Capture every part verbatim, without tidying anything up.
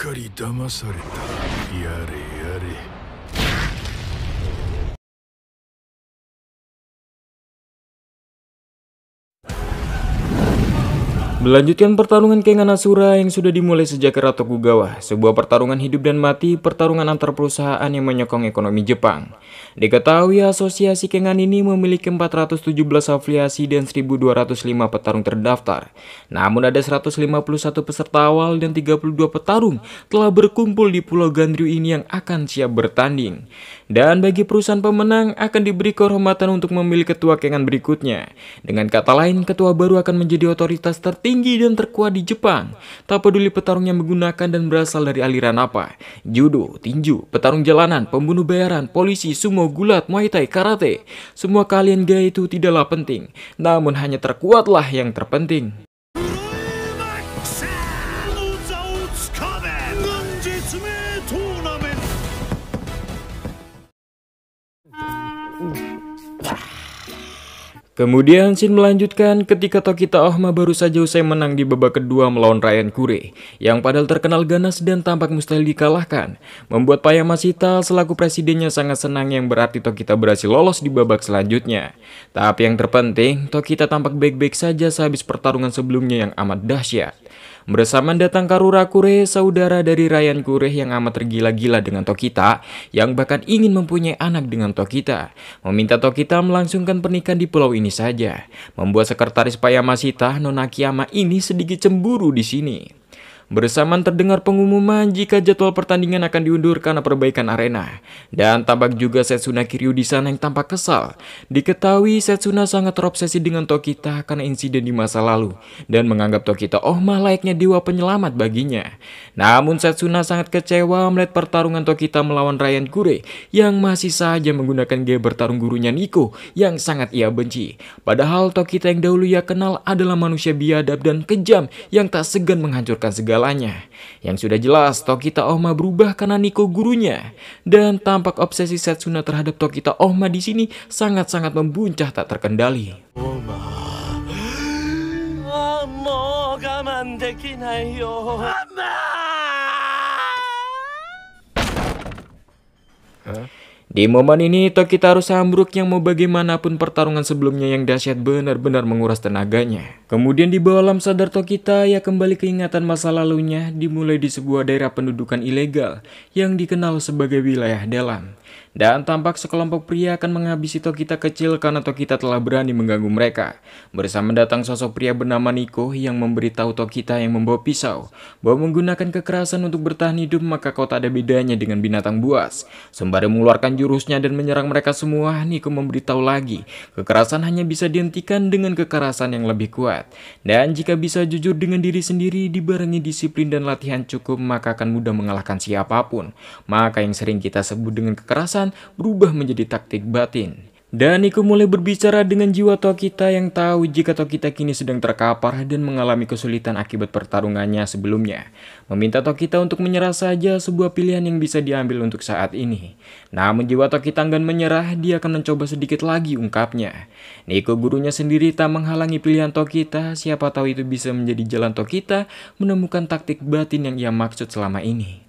かり騙された。やれやれ。 Melanjutkan pertarungan Kengan Asura yang sudah dimulai sejak era Tokugawa, sebuah pertarungan hidup dan mati, pertarungan antar perusahaan yang menyokong ekonomi Jepang. Diketahui asosiasi Kengan ini memiliki empat ratus tujuh belas afiliasi dan seribu dua ratus lima petarung terdaftar. Namun ada seratus lima puluh satu peserta awal dan tiga puluh dua petarung telah berkumpul di Pulau Ganryu ini yang akan siap bertanding. Dan bagi perusahaan pemenang akan diberi kehormatan untuk memilih ketua Kengan berikutnya. Dengan kata lain, ketua baru akan menjadi otoritas tertinggi dan terkuat di Jepang. Tak peduli petarung yang menggunakan dan berasal dari aliran apa. Judo, tinju, petarung jalanan, pembunuh bayaran, polisi, sumo, gulat, muay thai, karate. Semua kalian gaya itu tidaklah penting. Namun hanya terkuatlah yang terpenting. Kemudian Shin melanjutkan ketika Tokita Ohma baru saja usai menang di babak kedua melawan Ryan Kure, yang padahal terkenal ganas dan tampak mustahil dikalahkan, membuat Paya Masita selaku presidennya sangat senang yang berarti Tokita berhasil lolos di babak selanjutnya. Tapi yang terpenting, Tokita tampak baik-baik saja sehabis pertarungan sebelumnya yang amat dahsyat. Bersamaan datang Karura Kure, saudara dari Ryan Kure yang amat tergila-gila dengan Tokita, yang bahkan ingin mempunyai anak dengan Tokita, meminta Tokita melangsungkan pernikahan di pulau ini saja, membuat sekretaris Paya Masita, Nona Kiyama ini sedikit cemburu di sini. Bersamaan terdengar pengumuman jika jadwal pertandingan akan diundur karena perbaikan arena. Dan tampak juga Setsuna Kiryu di sana yang tampak kesal. Diketahui Setsuna sangat terobsesi dengan Tokita karena insiden di masa lalu dan menganggap Tokita Ohma layaknya dewa penyelamat baginya. Namun Setsuna sangat kecewa melihat pertarungan Tokita melawan Ryan Kure yang masih saja menggunakan gaya bertarung gurunya Nico yang sangat ia benci. Padahal Tokita yang dahulu ia kenal adalah manusia biadab dan kejam yang tak segan menghancurkan segala. Yang sudah jelas Tokita Ohma berubah karena Nico gurunya, dan tampak obsesi Setsuna terhadap Tokita Ohma di sini sangat-sangat membuncah tak terkendali. Huh? Di momen ini Tokita harus ambruk yang mau bagaimanapun pertarungan sebelumnya yang dahsyat benar-benar menguras tenaganya. Kemudian di bawah alam sadar Tokita, ia kembali keingatan masa lalunya dimulai di sebuah daerah pendudukan ilegal yang dikenal sebagai wilayah dalam. Dan tampak sekelompok pria akan menghabisi Tokita kecil karena Tokita telah berani mengganggu mereka. Bersama datang sosok pria bernama Nico yang memberitahu Tokita yang membawa pisau bahwa menggunakan kekerasan untuk bertahan hidup maka kau tak ada bedanya dengan binatang buas. Sembari mengeluarkan jurusnya dan menyerang mereka semua, Nico memberitahu lagi kekerasan hanya bisa dihentikan dengan kekerasan yang lebih kuat. Dan jika bisa jujur dengan diri sendiri dibarengi disiplin dan latihan cukup maka akan mudah mengalahkan siapapun. Maka yang sering kita sebut dengan kekerasan berubah menjadi taktik batin. Dan Nico mulai berbicara dengan jiwa Tokita yang tahu jika Tokita kini sedang terkapar dan mengalami kesulitan akibat pertarungannya sebelumnya. Meminta Tokita untuk menyerah saja, sebuah pilihan yang bisa diambil untuk saat ini. Namun jiwa Tokita enggan menyerah, dia akan mencoba sedikit lagi ungkapnya. Nico gurunya sendiri tak menghalangi pilihan Tokita, siapa tahu itu bisa menjadi jalan Tokita menemukan taktik batin yang ia maksud selama ini.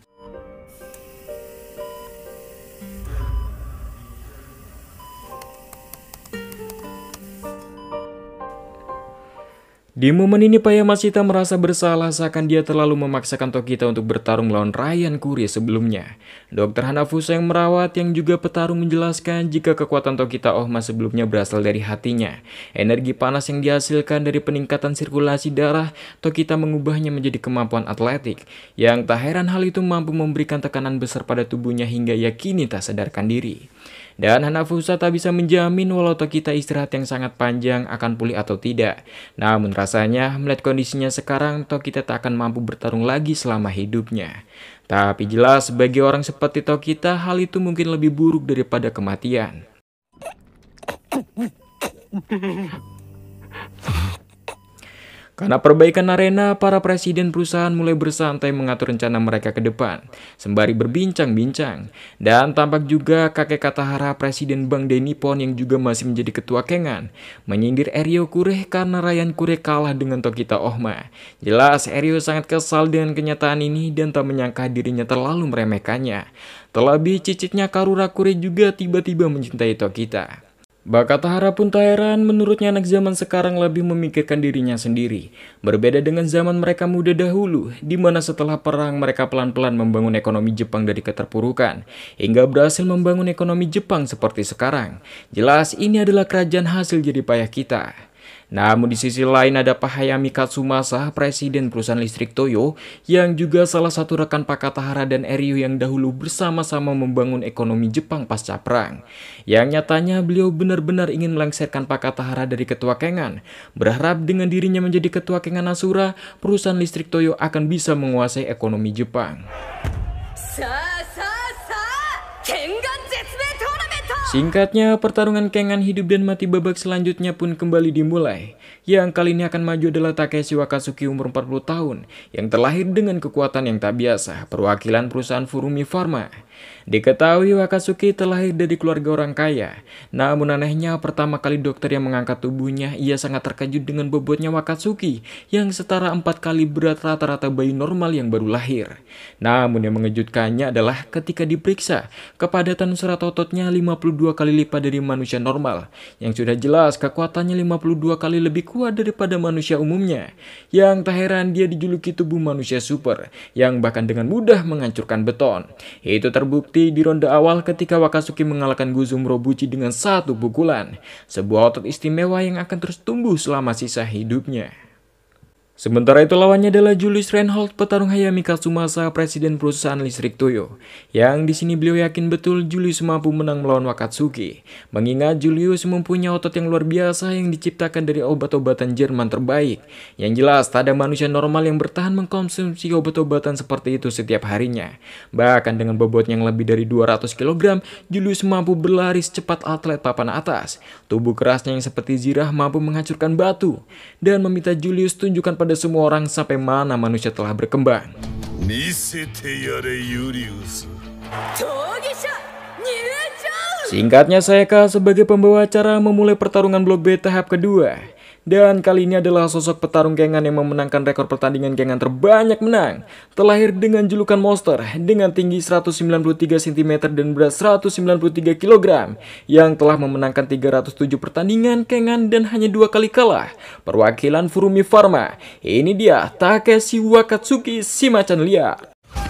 Di momen ini Paya Masita merasa bersalah seakan dia terlalu memaksakan Tokita untuk bertarung melawan Ryan Kure sebelumnya. Dokter Hanafusa yang merawat yang juga petarung menjelaskan jika kekuatan Tokita Ohma sebelumnya berasal dari hatinya. Energi panas yang dihasilkan dari peningkatan sirkulasi darah, Tokita mengubahnya menjadi kemampuan atletik. Yang tak heran hal itu mampu memberikan tekanan besar pada tubuhnya hingga ia kini tak sadarkan diri. Dan Hanafusa tak bisa menjamin walau Tokita istirahat yang sangat panjang akan pulih atau tidak. Namun rasanya melihat kondisinya sekarang Tokita tak akan mampu bertarung lagi selama hidupnya. Tapi jelas bagi orang seperti Tokita hal itu mungkin lebih buruk daripada kematian. Karena perbaikan arena, para presiden perusahaan mulai bersantai mengatur rencana mereka ke depan, sembari berbincang-bincang. Dan tampak juga kakek Katahara, presiden Bank Dainippon yang juga masih menjadi ketua Kengan, menyindir Eryo Kure karena Ryan Kure kalah dengan Tokita Ohma. Jelas Eryo sangat kesal dengan kenyataan ini dan tak menyangka dirinya terlalu meremehkannya. Terlebih cicitnya Karura Kure juga tiba-tiba mencintai Tokita. Mbak Katahara pun tak heran, menurutnya anak zaman sekarang lebih memikirkan dirinya sendiri. Berbeda dengan zaman mereka muda dahulu, di mana setelah perang mereka pelan-pelan membangun ekonomi Jepang dari keterpurukan, hingga berhasil membangun ekonomi Jepang seperti sekarang. Jelas ini adalah kerajaan hasil jerih payah kita. Namun di sisi lain ada Pak Hayami Katsumasa, presiden perusahaan listrik Toyo, yang juga salah satu rekan Pak Katahara dan Eryo yang dahulu bersama-sama membangun ekonomi Jepang pasca perang. Yang nyatanya beliau benar-benar ingin melengsarkan Pak Katahara dari ketua Kengan, berharap dengan dirinya menjadi ketua Kengan Asura, perusahaan listrik Toyo akan bisa menguasai ekonomi Jepang. Singkatnya, pertarungan Kengan hidup dan mati babak selanjutnya pun kembali dimulai. Yang kali ini akan maju adalah Takeshi Wakatsuki umur empat puluh tahun, yang terlahir dengan kekuatan yang tak biasa, perwakilan perusahaan Furumi Pharma. Diketahui Wakatsuki terlahir dari keluarga orang kaya. Namun anehnya, pertama kali dokter yang mengangkat tubuhnya, ia sangat terkejut dengan bobotnya Wakatsuki yang setara empat kali berat rata-rata bayi normal yang baru lahir. Namun yang mengejutkannya adalah ketika diperiksa, kepadatan serat ototnya lima puluh dua kali lipat dari manusia normal, yang sudah jelas kekuatannya lima puluh dua kali lebih kuat daripada manusia umumnya. Yang tak heran dia dijuluki tubuh manusia super, yang bahkan dengan mudah menghancurkan beton. Itu terbukti di ronde awal ketika Wakatsuki mengalahkan Guzum Robuchi dengan satu pukulan, sebuah otot istimewa yang akan terus tumbuh selama sisa hidupnya. Sementara itu lawannya adalah Julius Reinhold, petarung Hayami Katsumasa, presiden perusahaan listrik Toyo. Yang di sini beliau yakin betul Julius mampu menang melawan Wakatsuki, mengingat Julius mempunyai otot yang luar biasa yang diciptakan dari obat-obatan Jerman terbaik. Yang jelas tak ada manusia normal yang bertahan mengkonsumsi obat-obatan seperti itu setiap harinya. Bahkan dengan bobot yang lebih dari dua ratus kilogram, Julius mampu berlari secepat atlet papan atas. Tubuh kerasnya yang seperti zirah mampu menghancurkan batu, dan meminta Julius tunjukkan pada semua orang sampai mana manusia telah berkembang. Singkatnya, Sayaka sebagai pembawa acara memulai pertarungan blok B tahap kedua. Dan kali ini adalah sosok petarung Kengan yang memenangkan rekor pertandingan Kengan terbanyak menang. Terlahir dengan julukan Monster dengan tinggi seratus sembilan puluh tiga sentimeter dan berat seratus sembilan puluh tiga kilogram. Yang telah memenangkan tiga ratus tujuh pertandingan Kengan dan hanya dua kali kalah. Perwakilan Furumi Pharma. Ini dia Takeshi Wakatsuki, si macan liar.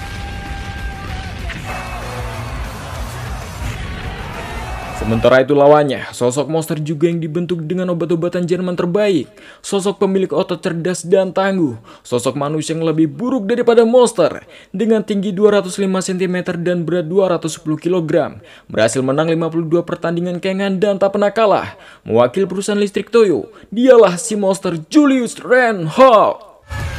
Sementara itu lawannya, sosok monster juga yang dibentuk dengan obat-obatan Jerman terbaik. Sosok pemilik otot cerdas dan tangguh. Sosok manusia yang lebih buruk daripada monster. Dengan tinggi dua ratus lima sentimeter dan berat dua ratus sepuluh kilogram. Berhasil menang lima puluh dua pertandingan Kengan dan tak pernah kalah. Mewakili perusahaan listrik Toyo, dialah si monster Julius Reinhold.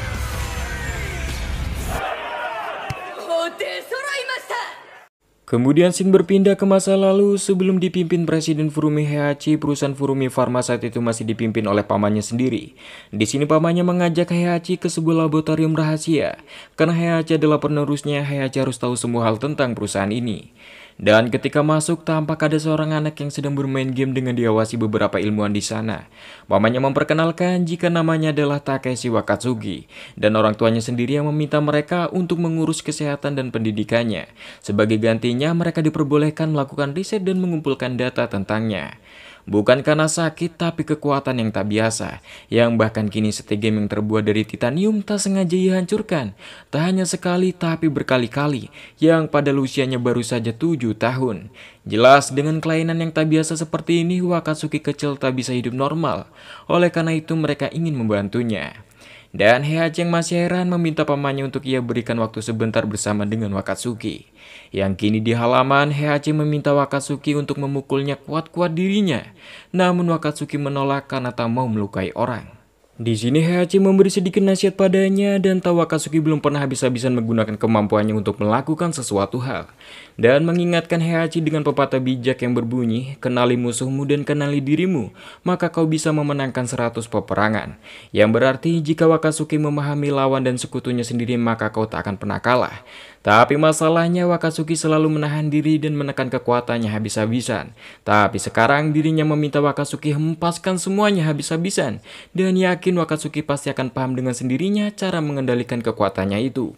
Kemudian scene berpindah ke masa lalu sebelum dipimpin Presiden Furumi Heihachi. Perusahaan Furumi Pharma saat itu masih dipimpin oleh pamannya sendiri. Di sini pamannya mengajak Heihachi ke sebuah laboratorium rahasia. Karena Heihachi adalah penerusnya, Heihachi harus tahu semua hal tentang perusahaan ini. Dan ketika masuk, tampak ada seorang anak yang sedang bermain game dengan diawasi beberapa ilmuwan di sana. Pamannya memperkenalkan jika namanya adalah Takeshi Wakatsuki, dan orang tuanya sendiri yang meminta mereka untuk mengurus kesehatan dan pendidikannya. Sebagai gantinya, mereka diperbolehkan melakukan riset dan mengumpulkan data tentangnya. Bukan karena sakit, tapi kekuatan yang tak biasa, yang bahkan kini seti game yang terbuat dari titanium tak sengaja ia hancurkan. Tak hanya sekali, tapi berkali-kali, yang pada usianya baru saja tujuh tahun. Jelas, dengan kelainan yang tak biasa seperti ini, Wakatsuki kecil tak bisa hidup normal. Oleh karena itu, mereka ingin membantunya. Dan Heihachi yang masih heran meminta pamannya untuk ia berikan waktu sebentar bersama dengan Wakatsuki. Yang kini di halaman, Heihachi meminta Wakatsuki untuk memukulnya kuat-kuat dirinya. Namun Wakatsuki menolak karena tak mau melukai orang. Di sini Heihachi memberi sedikit nasihat padanya dan tahu Akatsuki belum pernah habis-habisan menggunakan kemampuannya untuk melakukan sesuatu hal. Dan mengingatkan Heihachi dengan pepatah bijak yang berbunyi, kenali musuhmu dan kenali dirimu, maka kau bisa memenangkan seratus peperangan. Yang berarti jika Akatsuki memahami lawan dan sekutunya sendiri maka kau tak akan pernah kalah. Tapi masalahnya Akatsuki selalu menahan diri dan menekan kekuatannya habis-habisan. Tapi sekarang dirinya meminta Akatsuki hempaskan semuanya habis-habisan. Dan yakin Akatsuki pasti akan paham dengan sendirinya cara mengendalikan kekuatannya itu.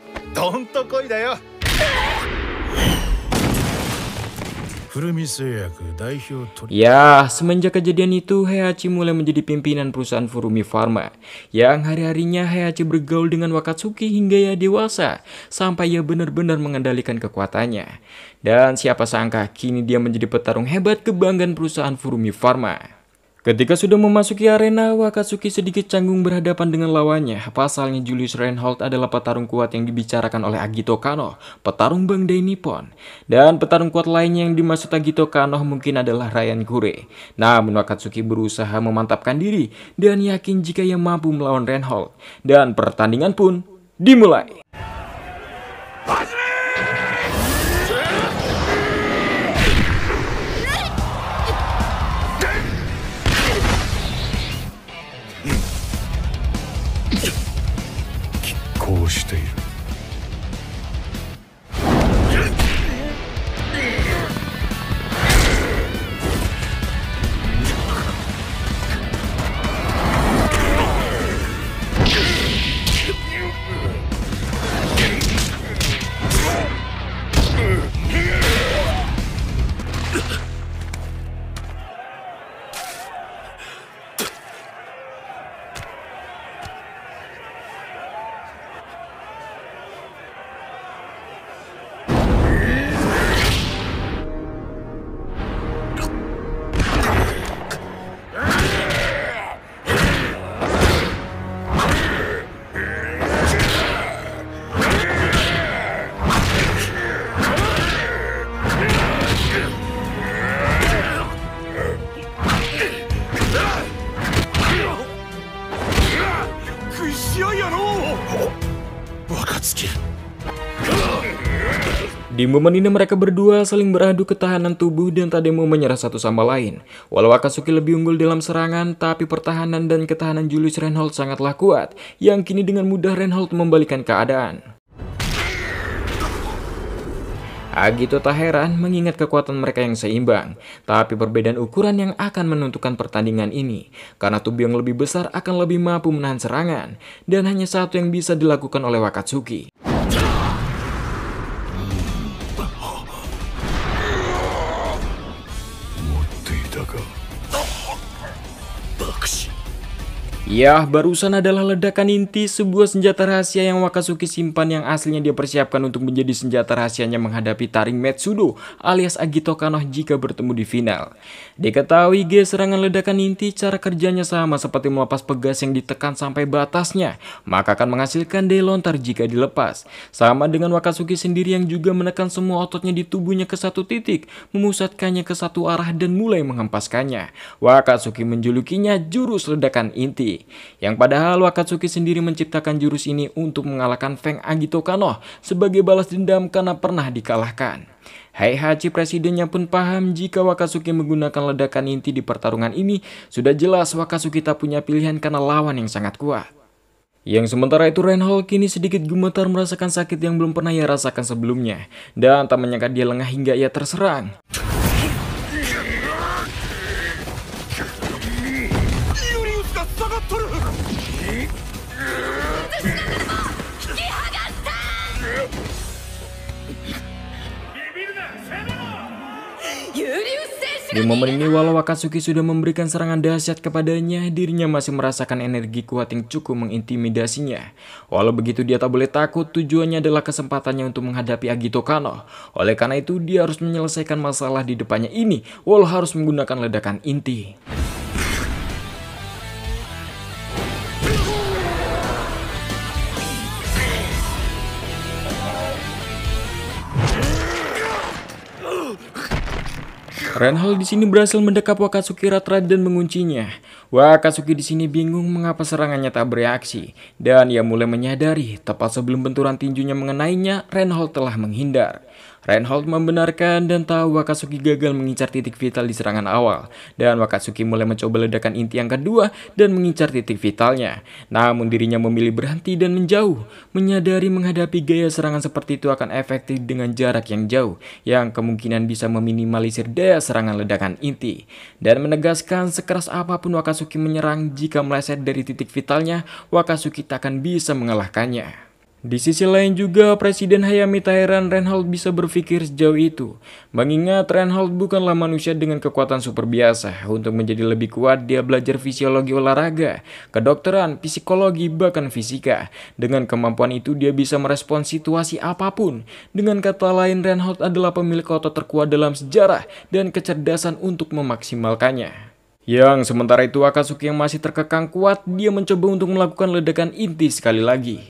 Ya, semenjak kejadian itu, Heihachi mulai menjadi pimpinan perusahaan Furumi Pharma. Yang hari-harinya Heihachi bergaul dengan Akatsuki hingga ia dewasa, sampai ia benar-benar mengendalikan kekuatannya. Dan siapa sangka, kini dia menjadi petarung hebat kebanggaan perusahaan Furumi Pharma. Ketika sudah memasuki arena, Akatsuki sedikit canggung berhadapan dengan lawannya. Pasalnya Julius Reinhold adalah petarung kuat yang dibicarakan oleh Agito Kano, petarung Bandai Nippon. Dan petarung kuat lainnya yang dimaksud Agito Kano mungkin adalah Ryan Kure. Namun Akatsuki berusaha memantapkan diri dan yakin jika ia mampu melawan Reinhold. Dan pertandingan pun dimulai. Di momen ini mereka berdua saling beradu ketahanan tubuh dan tak ada yang mau menyerah satu sama lain. Walau Akatsuki lebih unggul dalam serangan, tapi pertahanan dan ketahanan Julius Reinhold sangatlah kuat, yang kini dengan mudah Reinhold membalikan keadaan. Agito tak heran mengingat kekuatan mereka yang seimbang, tapi perbedaan ukuran yang akan menentukan pertandingan ini, karena tubuh yang lebih besar akan lebih mampu menahan serangan, dan hanya satu yang bisa dilakukan oleh Akatsuki. Ya, barusan adalah ledakan inti, sebuah senjata rahasia yang Akatsuki simpan yang aslinya dia persiapkan untuk menjadi senjata rahasianya menghadapi Taring Metsudo alias Agito Kano jika bertemu di final. Diketahui G serangan ledakan inti cara kerjanya sama seperti melepas pegas yang ditekan sampai batasnya, maka akan menghasilkan daya lontar jika dilepas. Sama dengan Akatsuki sendiri yang juga menekan semua ototnya di tubuhnya ke satu titik, memusatkannya ke satu arah dan mulai menghempaskannya. Akatsuki menjulukinya jurus ledakan inti. Yang padahal Akatsuki sendiri menciptakan jurus ini untuk mengalahkan Feng Agito Kano sebagai balas dendam karena pernah dikalahkan. Heihachi presidennya pun paham jika Akatsuki menggunakan ledakan inti di pertarungan ini, sudah jelas Akatsuki tak punya pilihan karena lawan yang sangat kuat. Yang sementara itu Reinhold kini sedikit gemetar merasakan sakit yang belum pernah ia rasakan sebelumnya, dan tak menyangka dia lengah hingga ia terserang. Di momen ini walau Akatsuki sudah memberikan serangan dahsyat kepadanya, dirinya masih merasakan energi kuat yang cukup mengintimidasinya. Walau begitu dia tak boleh takut, tujuannya adalah kesempatannya untuk menghadapi Agito Kano. Oleh karena itu dia harus menyelesaikan masalah di depannya ini, walau harus menggunakan ledakan inti. Reinhold di sini berhasil mendekap Wakatsuki erat-erat dan menguncinya. Wakatsuki di sini bingung mengapa serangannya tak bereaksi, dan ia mulai menyadari tepat sebelum benturan tinjunya mengenainya, Reinhold telah menghindar. Reinhold membenarkan dan tahu Wakatsuki gagal mengincar titik vital di serangan awal, dan Wakatsuki mulai mencoba ledakan inti yang kedua dan mengincar titik vitalnya. Namun dirinya memilih berhenti dan menjauh, menyadari menghadapi gaya serangan seperti itu akan efektif dengan jarak yang jauh, yang kemungkinan bisa meminimalisir daya serangan ledakan inti, dan menegaskan sekeras apapun Wakatsuki menyerang, jika meleset dari titik vitalnya, Wakatsuki tak akan bisa mengalahkannya. Di sisi lain juga, Presiden Hayami tak heran Reinhold bisa berpikir sejauh itu, mengingat Reinhold bukanlah manusia dengan kekuatan super biasa. Untuk menjadi lebih kuat, dia belajar fisiologi olahraga, kedokteran, psikologi, bahkan fisika. Dengan kemampuan itu, dia bisa merespons situasi apapun. Dengan kata lain, Reinhold adalah pemilik otot terkuat dalam sejarah dan kecerdasan untuk memaksimalkannya. Yang sementara itu, Wakatsuki yang masih terkekang kuat, dia mencoba untuk melakukan ledakan inti sekali lagi.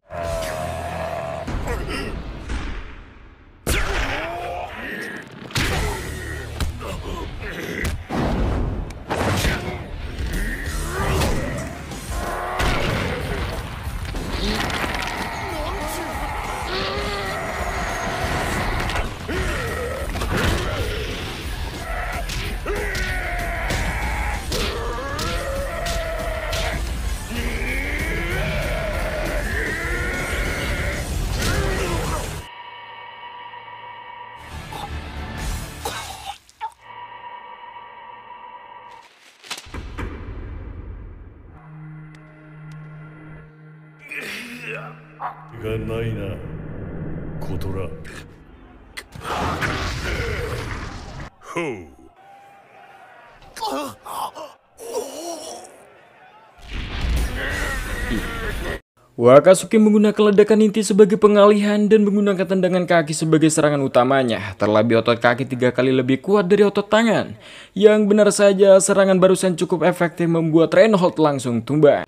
がないな、コトラ。ほう。 Wakatsuki menggunakan ledakan inti sebagai pengalihan dan menggunakan tendangan kaki sebagai serangan utamanya. Terlebih otot kaki tiga kali lebih kuat dari otot tangan. Yang benar saja, serangan barusan cukup efektif membuat Reinhold langsung tumbang.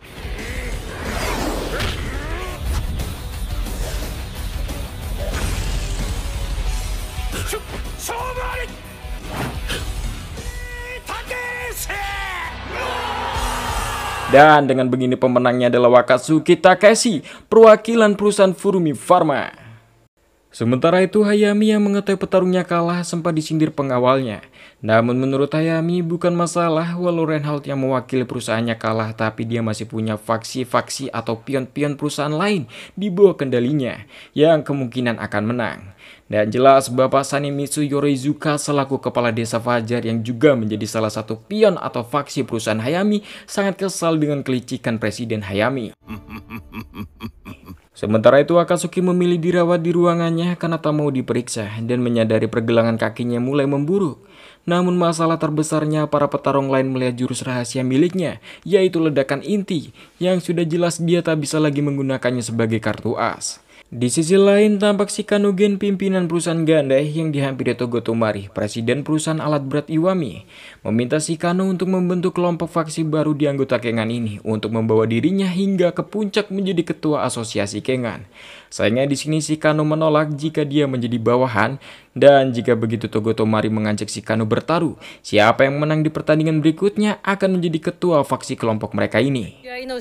Dan dengan begini pemenangnya adalah Wakatsuki Takeshi, perwakilan perusahaan Furumi Pharma. Sementara itu, Hayami yang mengetahui petarungnya kalah sempat disindir pengawalnya. Namun menurut Hayami bukan masalah walau Reinhold yang mewakili perusahaannya kalah, tapi dia masih punya faksi-faksi atau pion-pion perusahaan lain di bawah kendalinya yang kemungkinan akan menang. Dan jelas Bapak Sanemitsu Yorizuka selaku kepala desa Fajar yang juga menjadi salah satu pion atau faksi perusahaan Hayami sangat kesal dengan kelicikan Presiden Hayami. Sementara itu, Wakatsuki memilih dirawat di ruangannya karena tak mau diperiksa dan menyadari pergelangan kakinya mulai memburuk. Namun masalah terbesarnya para petarung lain melihat jurus rahasia miliknya, yaitu ledakan inti, yang sudah jelas dia tak bisa lagi menggunakannya sebagai kartu as. Di sisi lain, tampak Shikano Gen, pimpinan perusahaan Gandai yang dihampiri Togo Tomari, presiden perusahaan alat berat Iwami, meminta Shikano untuk membentuk kelompok faksi baru di anggota Kengan ini untuk membawa dirinya hingga ke puncak menjadi ketua asosiasi Kengan. Sayangnya di sini Shikano menolak jika dia menjadi bawahan, dan jika begitu Togo Tomari mengajak Shikano bertaruh. Siapa yang menang di pertandingan berikutnya akan menjadi ketua faksi kelompok mereka ini.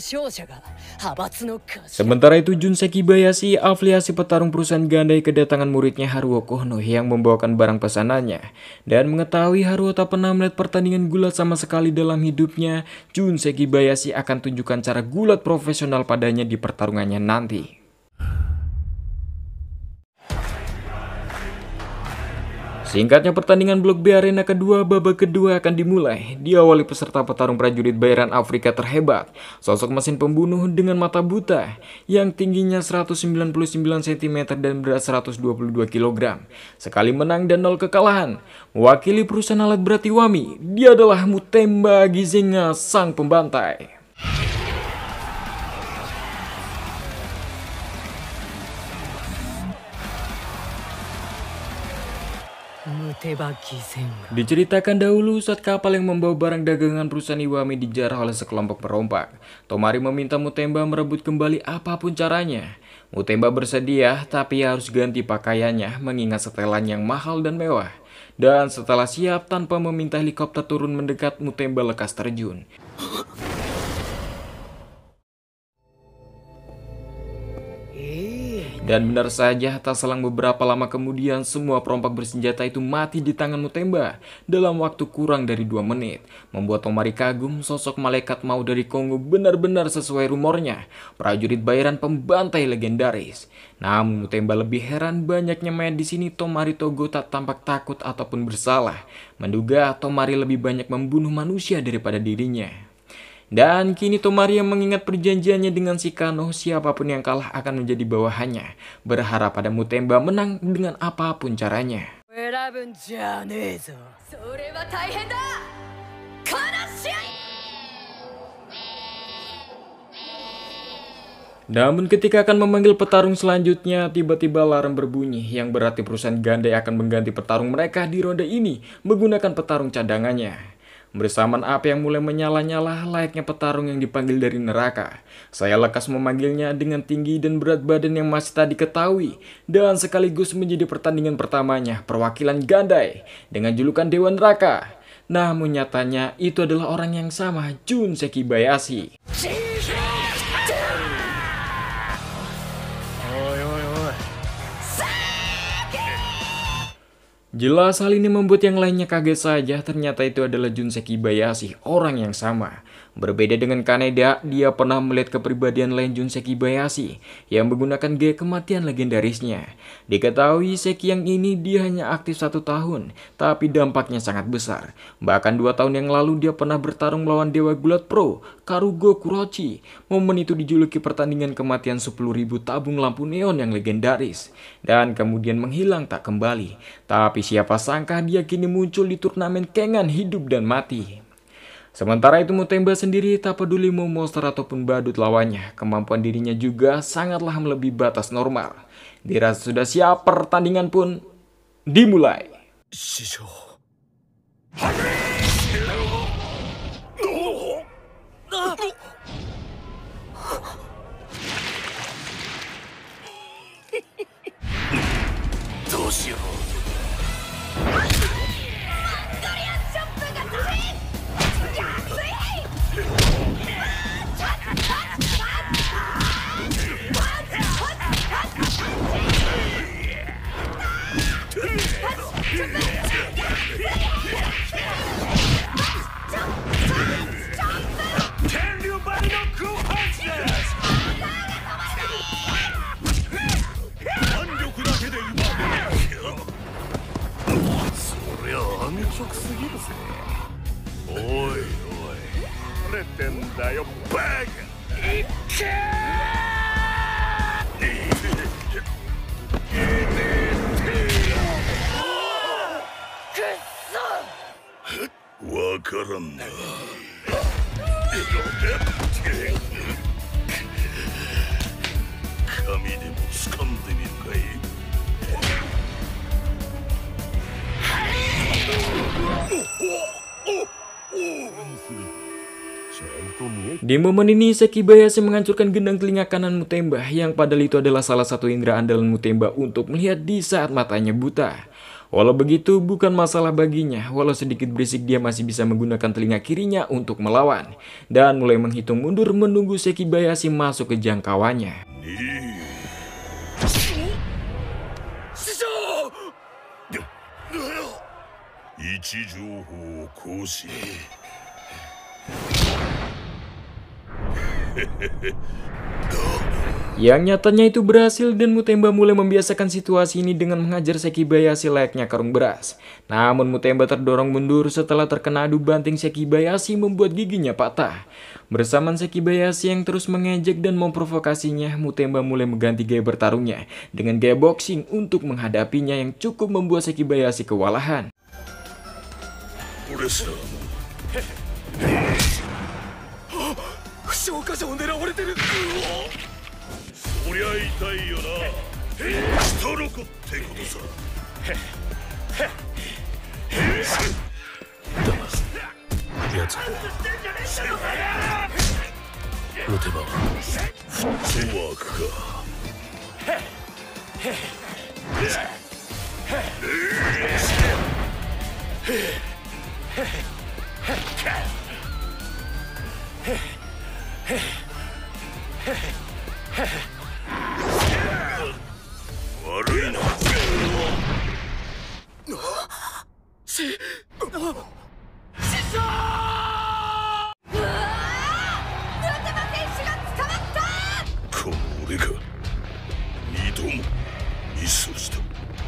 Sementara itu, Junseki Bayashi, afiliasi petarung perusahaan Gandai, kedatangan muridnya Haruo Kono yang membawakan barang pesanannya. Dan mengetahui Haruo tak pernah melihat pertandingan gulat sama sekali dalam hidupnya, Junseki Bayashi akan tunjukkan cara gulat profesional padanya di pertarungannya nanti. Singkatnya, pertandingan Blok B Arena kedua babak kedua akan dimulai. Diawali peserta petarung prajurit bayaran Afrika terhebat, sosok mesin pembunuh dengan mata buta, yang tingginya seratus sembilan puluh sembilan sentimeter dan berat seratus dua puluh dua kilogram. Sekali menang dan nol kekalahan. Mewakili perusahaan alat berat Iwami, dia adalah Mutemba Gizenga, sang pembantai. Diceritakan dahulu saat kapal yang membawa barang dagangan perusahaan Iwami dijarah oleh sekelompok perompak. Tomari meminta Mutemba merebut kembali apapun caranya. Mutemba bersedia, tapi harus ganti pakaiannya mengingat setelan yang mahal dan mewah. Dan setelah siap tanpa meminta helikopter turun mendekat, Mutemba lekas terjun. Dan benar saja, tak selang beberapa lama kemudian, semua perompak bersenjata itu mati di tangan Mutemba dalam waktu kurang dari dua menit. Membuat Tomari kagum, sosok malaikat maut dari Kongo benar-benar sesuai rumornya, prajurit bayaran pembantai legendaris. Namun Mutemba lebih heran, banyaknya mayat di sini Tomari Togo tak tampak takut ataupun bersalah. Menduga Tomari lebih banyak membunuh manusia daripada dirinya. Dan kini Tomari yang mengingat perjanjiannya dengan si Kano, siapapun yang kalah akan menjadi bawahannya, berharap pada Mutemba menang dengan apapun caranya. Namun ketika akan memanggil petarung selanjutnya, tiba-tiba alarm berbunyi yang berarti perusahaan Gandai akan mengganti petarung mereka di ronde ini menggunakan petarung cadangannya. Bersamaan api yang mulai menyala-nyala layaknya petarung yang dipanggil dari neraka. Saya lekas memanggilnya dengan tinggi dan berat badan yang masih tak diketahui. Dan sekaligus menjadi pertandingan pertamanya perwakilan Gandai dengan julukan Dewa Neraka. Namun nyatanya itu adalah orang yang sama, Jun Sekibayashi. Jelas hal ini membuat yang lainnya kaget saja, ternyata itu adalah Jun Sekibayashi, orang yang sama. Berbeda dengan Kaneda, dia pernah melihat kepribadian lain Jun Sekibayashi yang menggunakan gaya kematian legendarisnya. Diketahui Seki yang ini dia hanya aktif satu tahun, tapi dampaknya sangat besar. Bahkan dua tahun yang lalu dia pernah bertarung melawan Dewa Gulat Pro, Karugo Kurochi. Momen itu dijuluki pertandingan kematian sepuluh ribu tabung lampu neon yang legendaris. Dan kemudian menghilang tak kembali. Tapi siapa sangka dia kini muncul di turnamen Kengan hidup dan mati. Sementara itu Mutemba sendiri tak peduli mau monster ataupun badut lawannya. Kemampuan dirinya juga sangatlah melebihi batas normal. Dirasa sudah siap, pertandingan pun dimulai. Di momen ini Sekibayashi menghancurkan gendang telinga kanan Mutemba yang padahal itu adalah salah satu indera andalan Mutemba untuk melihat di saat matanya buta. Walau begitu bukan masalah baginya, walau sedikit berisik dia masih bisa menggunakan telinga kirinya untuk melawan. Dan mulai menghitung mundur menunggu Sekibayashi masuk ke jangkauannya. Yang nyatanya itu berhasil dan Mutemba mulai membiasakan situasi ini dengan menghajar Sekibayashi layaknya karung beras. Namun Mutemba terdorong mundur setelah terkena adu banting Sekibayashi membuat giginya patah. Bersamaan Sekibayashi yang terus mengejek dan memprovokasinya, Mutemba mulai mengganti gaya bertarungnya dengan gaya boxing untuk menghadapinya yang cukup membuat Sekibayashi kewalahan. 悪いな。この俺が二度もミスをした。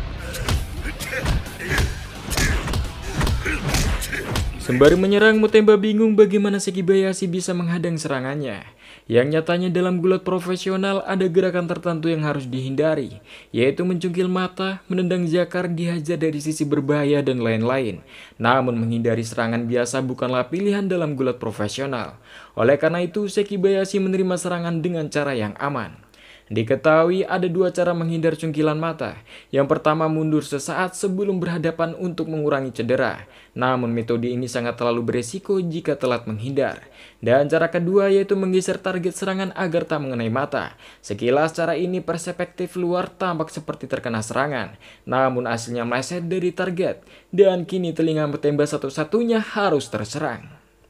Sembari menyerang, Mutemba bingung bagaimana Sekibayashi bisa menghadang serangannya. Yang nyatanya dalam gulat profesional ada gerakan tertentu yang harus dihindari, yaitu mencungkil mata, menendang jakar, dihajar dari sisi berbahaya, dan lain-lain. Namun menghindari serangan biasa bukanlah pilihan dalam gulat profesional. Oleh karena itu, Sekibayashi menerima serangan dengan cara yang aman. Diketahui ada dua cara menghindar cungkilan mata. Yang pertama, mundur sesaat sebelum berhadapan untuk mengurangi cedera. Namun metode ini sangat terlalu beresiko jika telat menghindar. Dan cara kedua yaitu menggeser target serangan agar tak mengenai mata. Sekilas cara ini perspektif luar tampak seperti terkena serangan, namun hasilnya meleset dari target. Dan kini telinga Mutemba satu-satunya harus terserang.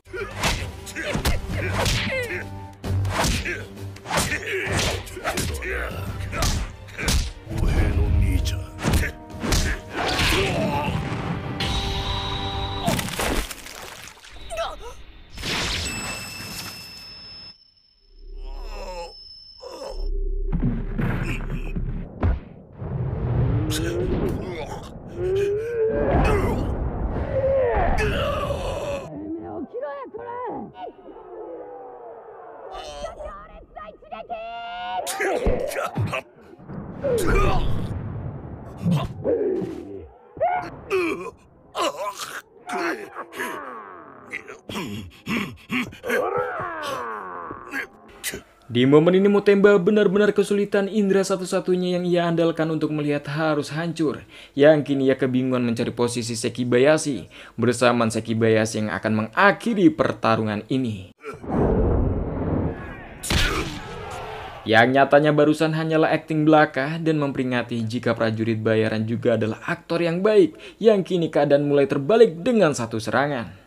Di momen ini Mutemba benar-benar kesulitan, indera satu-satunya yang ia andalkan untuk melihat harus hancur. Yang kini ia kebingungan mencari posisi Sekibayashi. Bersamaan Sekibayashi yang akan mengakhiri pertarungan ini. Yang nyatanya barusan hanyalah akting belaka dan memperingati jika prajurit bayaran juga adalah aktor yang baik. Yang kini keadaan mulai terbalik dengan satu serangan.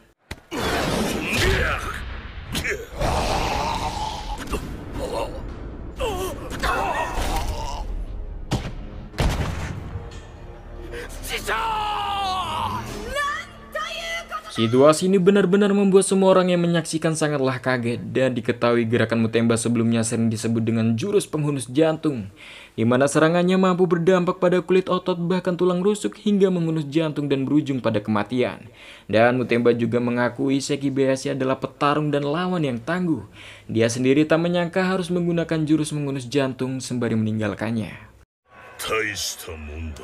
Situasi ini benar-benar membuat semua orang yang menyaksikan sangatlah kaget, dan diketahui gerakan Mutemba sebelumnya sering disebut dengan jurus penghunus jantung, di mana serangannya mampu berdampak pada kulit otot bahkan tulang rusuk hingga menghunus jantung dan berujung pada kematian. Dan Mutemba juga mengakui Sekibayashi adalah petarung dan lawan yang tangguh. Dia sendiri tak menyangka harus menggunakan jurus menghunus jantung sembari meninggalkannya. Taishita monda.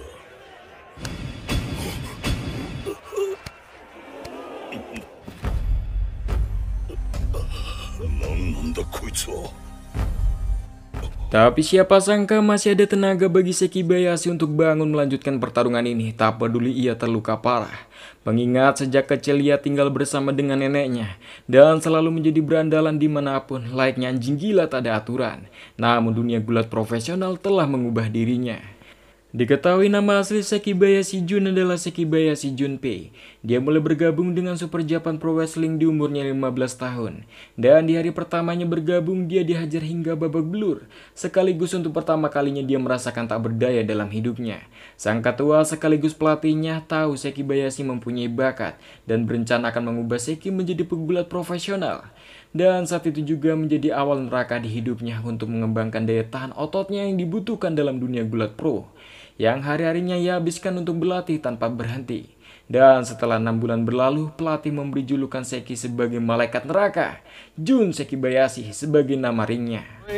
Tapi siapa sangka masih ada tenaga bagi Sekibayashi untuk bangun melanjutkan pertarungan ini, tak peduli ia terluka parah. Mengingat sejak kecil ia tinggal bersama dengan neneknya dan selalu menjadi berandalan dimanapun, layaknya anjing gila tak ada aturan. Namun dunia gulat profesional telah mengubah dirinya. Diketahui nama asli Sekibayashi Jun adalah Sekibayashi Junpei. Dia mulai bergabung dengan Super Japan Pro Wrestling di umurnya lima belas tahun. Dan di hari pertamanya bergabung dia dihajar hingga babak belur. Sekaligus untuk pertama kalinya dia merasakan tak berdaya dalam hidupnya. Sang ketua sekaligus pelatihnya tahu Sekibayashi mempunyai bakat dan berencana akan mengubah Seki menjadi pegulat profesional. Dan saat itu juga menjadi awal neraka di hidupnya untuk mengembangkan daya tahan ototnya yang dibutuhkan dalam dunia gulat pro, yang hari-harinya ia habiskan untuk berlatih tanpa berhenti. Dan setelah enam bulan berlalu, pelatih memberi julukan Seki sebagai malaikat neraka, Jun Sekibayashi sebagai nama ringnya.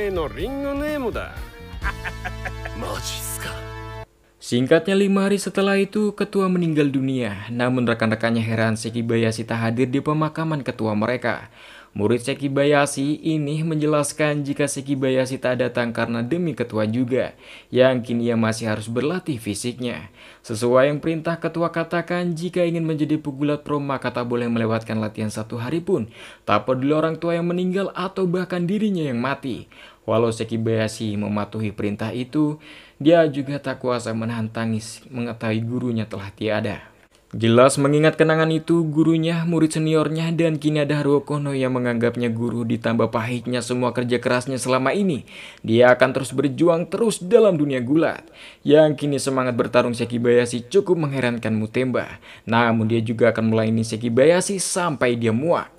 Singkatnya lima hari setelah itu, ketua meninggal dunia. Namun rekan-rekannya heran Sekibayashi tak hadir di pemakaman ketua mereka. Murid Sekibayashi ini menjelaskan jika Sekibayashi tak datang karena demi ketua juga, yang kini ia masih harus berlatih fisiknya. Sesuai yang perintah ketua katakan, jika ingin menjadi pegulat pro maka tak boleh melewatkan latihan satu hari pun, tak peduli orang tua yang meninggal atau bahkan dirinya yang mati. Walau Sekibayashi mematuhi perintah itu, dia juga tak kuasa menahan tangis mengetahui gurunya telah tiada. Jelas mengingat kenangan itu, gurunya, murid seniornya, dan kini ada Haruo Kono yang menganggapnya guru ditambah pahitnya semua kerja kerasnya selama ini. Dia akan terus berjuang terus dalam dunia gulat. Yang kini semangat bertarung Sekibayashi cukup mengherankan Mutemba. Namun dia juga akan melayani Sekibayashi sampai dia muak.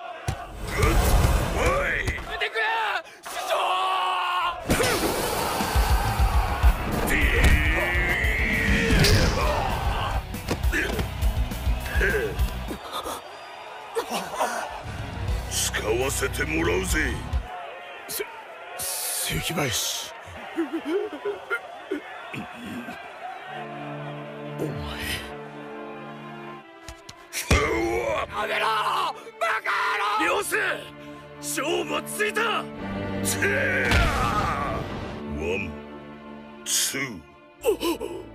使わせてもらうぜ。せ関林。お前。やめろバカ野郎。よせ勝負ついた。てあワンツー。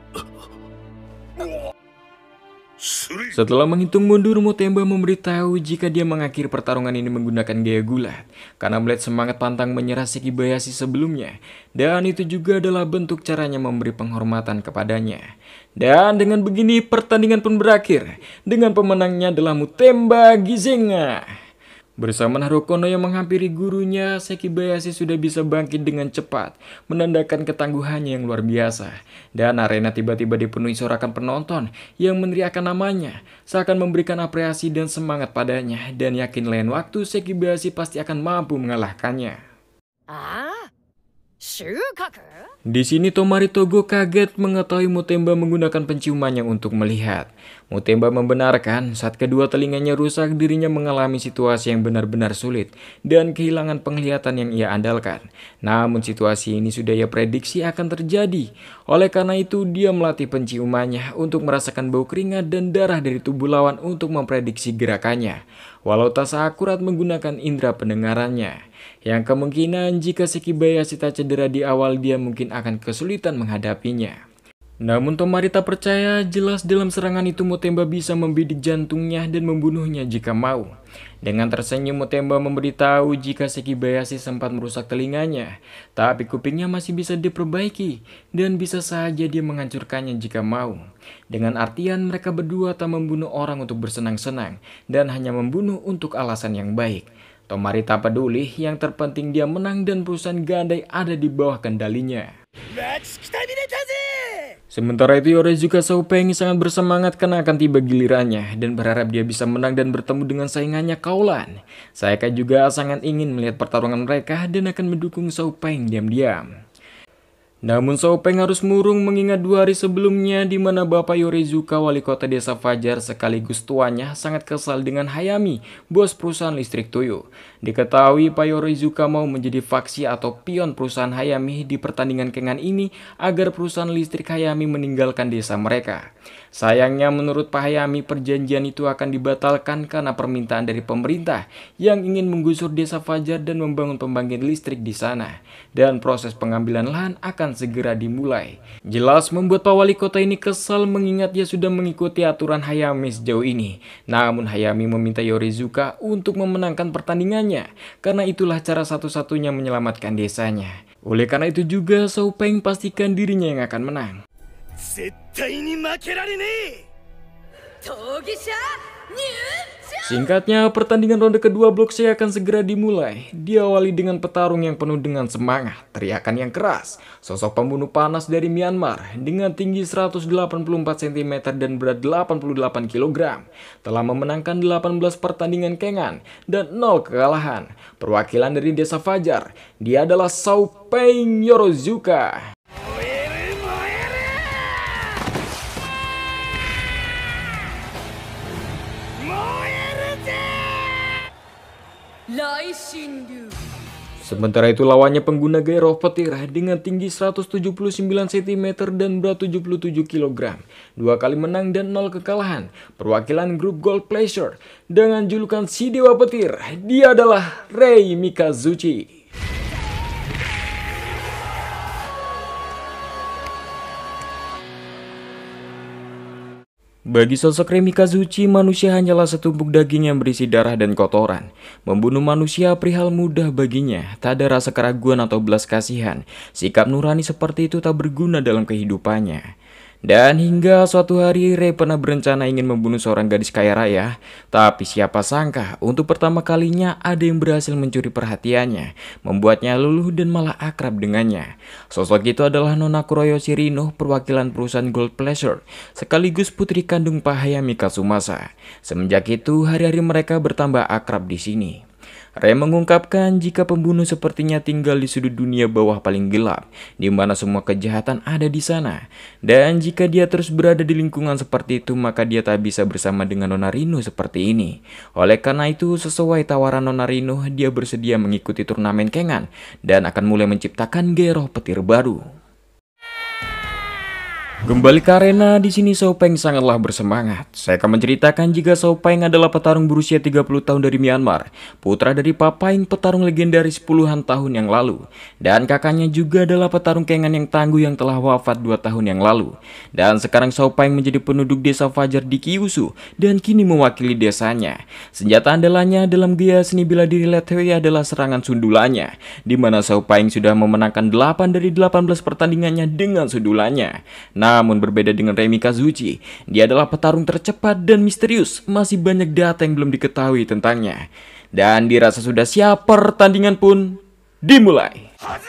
Setelah menghitung mundur, Mutemba memberitahu jika dia mengakhiri pertarungan ini menggunakan gaya gulat karena melihat semangat pantang menyerah Sekibayashi sebelumnya, dan itu juga adalah bentuk caranya memberi penghormatan kepadanya. Dan dengan begini pertandingan pun berakhir dengan pemenangnya adalah Mutemba Gizenga. Bersama Haruo Kono yang menghampiri gurunya, Sekibayashi sudah bisa bangkit dengan cepat, menandakan ketangguhannya yang luar biasa. Dan arena tiba-tiba dipenuhi sorakan penonton yang meneriakkan namanya, seakan memberikan apresiasi dan semangat padanya, dan yakin lain waktu Sekibayashi pasti akan mampu mengalahkannya. Ah, shukaku? Di sini Tomari Togo kaget mengetahui Mutemba menggunakan penciumannya untuk melihat. Mutemba membenarkan saat kedua telinganya rusak, dirinya mengalami situasi yang benar-benar sulit dan kehilangan penglihatan yang ia andalkan. Namun situasi ini sudah ia prediksi akan terjadi. Oleh karena itu dia melatih penciumannya untuk merasakan bau keringat dan darah dari tubuh lawan untuk memprediksi gerakannya. Walau tak seakurat menggunakan indera pendengarannya. Yang kemungkinan jika Sekibayashi tak cedera di awal dia mungkin akan kesulitan menghadapinya. Namun Tomari tak percaya, jelas dalam serangan itu Mutemba bisa membidik jantungnya dan membunuhnya jika mau. Dengan tersenyum Mutemba memberitahu jika Sekibayashi sempat merusak telinganya, tapi kupingnya masih bisa diperbaiki dan bisa saja dia menghancurkannya jika mau. Dengan artian mereka berdua tak membunuh orang untuk bersenang-senang dan hanya membunuh untuk alasan yang baik. Tomari tak peduli, yang terpenting dia menang dan perusahaan Gandai ada di bawah kendalinya. Sementara itu Yorezuka Soupeng sangat bersemangat karena akan tiba gilirannya dan berharap dia bisa menang dan bertemu dengan saingannya Kaulan. Sayaka juga sangat ingin melihat pertarungan mereka dan akan mendukung Soupeng diam-diam. Namun Soupeng harus murung mengingat dua hari sebelumnya di mana Bapak Yorezuka, wali kota desa Fajar sekaligus tuanya, sangat kesal dengan Hayami, bos perusahaan listrik Toyo. Diketahui Pak Yorezuka mau menjadi faksi atau pion perusahaan Hayami di pertandingan kengan ini agar perusahaan listrik Hayami meninggalkan desa mereka. Sayangnya menurut Pak Hayami perjanjian itu akan dibatalkan karena permintaan dari pemerintah yang ingin menggusur desa Fajar dan membangun pembangkit listrik di sana. Dan proses pengambilan lahan akan segera dimulai. Jelas membuat Pak Wali Kota ini kesal mengingat dia sudah mengikuti aturan Hayami sejauh ini. Namun Hayami meminta Yorezuka untuk memenangkan pertandingannya karena itulah cara satu-satunya menyelamatkan desanya. Oleh karena itu juga Soupeng pastikan dirinya yang akan menang. Singkatnya, pertandingan ronde kedua blok C akan segera dimulai. Diawali dengan petarung yang penuh dengan semangat, teriakan yang keras. Sosok pembunuh panas dari Myanmar dengan tinggi seratus delapan puluh empat sentimeter dan berat delapan puluh delapan kilogram telah memenangkan delapan belas pertandingan kengan dan nol kekalahan. Perwakilan dari desa Fajar, dia adalah Soupeng Yorezuka. Sementara itu lawannya pengguna gaya roh petir dengan tinggi seratus tujuh puluh sembilan sentimeter dan berat tujuh puluh tujuh kilogram. Dua kali menang dan nol kekalahan. Perwakilan grup Gold Pleasure dengan julukan si Dewa Petir, dia adalah Rei Mikazuchi. Bagi sosok Rei Mikazuchi, manusia hanyalah setumpuk daging yang berisi darah dan kotoran. Membunuh manusia perihal mudah baginya, tak ada rasa keraguan atau belas kasihan. Sikap nurani seperti itu tak berguna dalam kehidupannya. Dan hingga suatu hari Rey pernah berencana ingin membunuh seorang gadis kaya raya. Tapi siapa sangka untuk pertama kalinya ada yang berhasil mencuri perhatiannya, membuatnya luluh dan malah akrab dengannya. Sosok itu adalah Nona Kuroyoshi Rino, perwakilan perusahaan Gold Pleasure, sekaligus putri kandung Pak Hayami Kazumasa. Semenjak itu hari-hari mereka bertambah akrab di sini. Rey mengungkapkan jika pembunuh sepertinya tinggal di sudut dunia bawah paling gelap, di mana semua kejahatan ada di sana. Dan jika dia terus berada di lingkungan seperti itu, maka dia tak bisa bersama dengan Nona Rino seperti ini. Oleh karena itu, sesuai tawaran Nona Rino, dia bersedia mengikuti turnamen kengan dan akan mulai menciptakan geroh petir baru. Kembali ke arena, di sini Shou Peng sangatlah bersemangat. Saya akan menceritakan jika Shou Peng adalah petarung berusia tiga puluh tahun dari Myanmar, putra dari Papaing, petarung legendaris puluhan tahun yang lalu. Dan kakaknya juga adalah petarung kengan yang tangguh yang telah wafat dua tahun yang lalu. Dan sekarang Shou Peng menjadi penduduk desa Fajar di Kyushu dan kini mewakili desanya. Senjata andalannya dalam gaya seni bela diri Letwei adalah serangan sundulannya, di mana Shou Peng sudah memenangkan delapan dari delapan belas pertandingannya dengan sundulannya. Nah, Namun berbeda dengan Rei Mikazuchi, dia adalah petarung tercepat dan misterius, masih banyak data yang belum diketahui tentangnya. Dan dirasa sudah siap, pertandingan pun dimulai.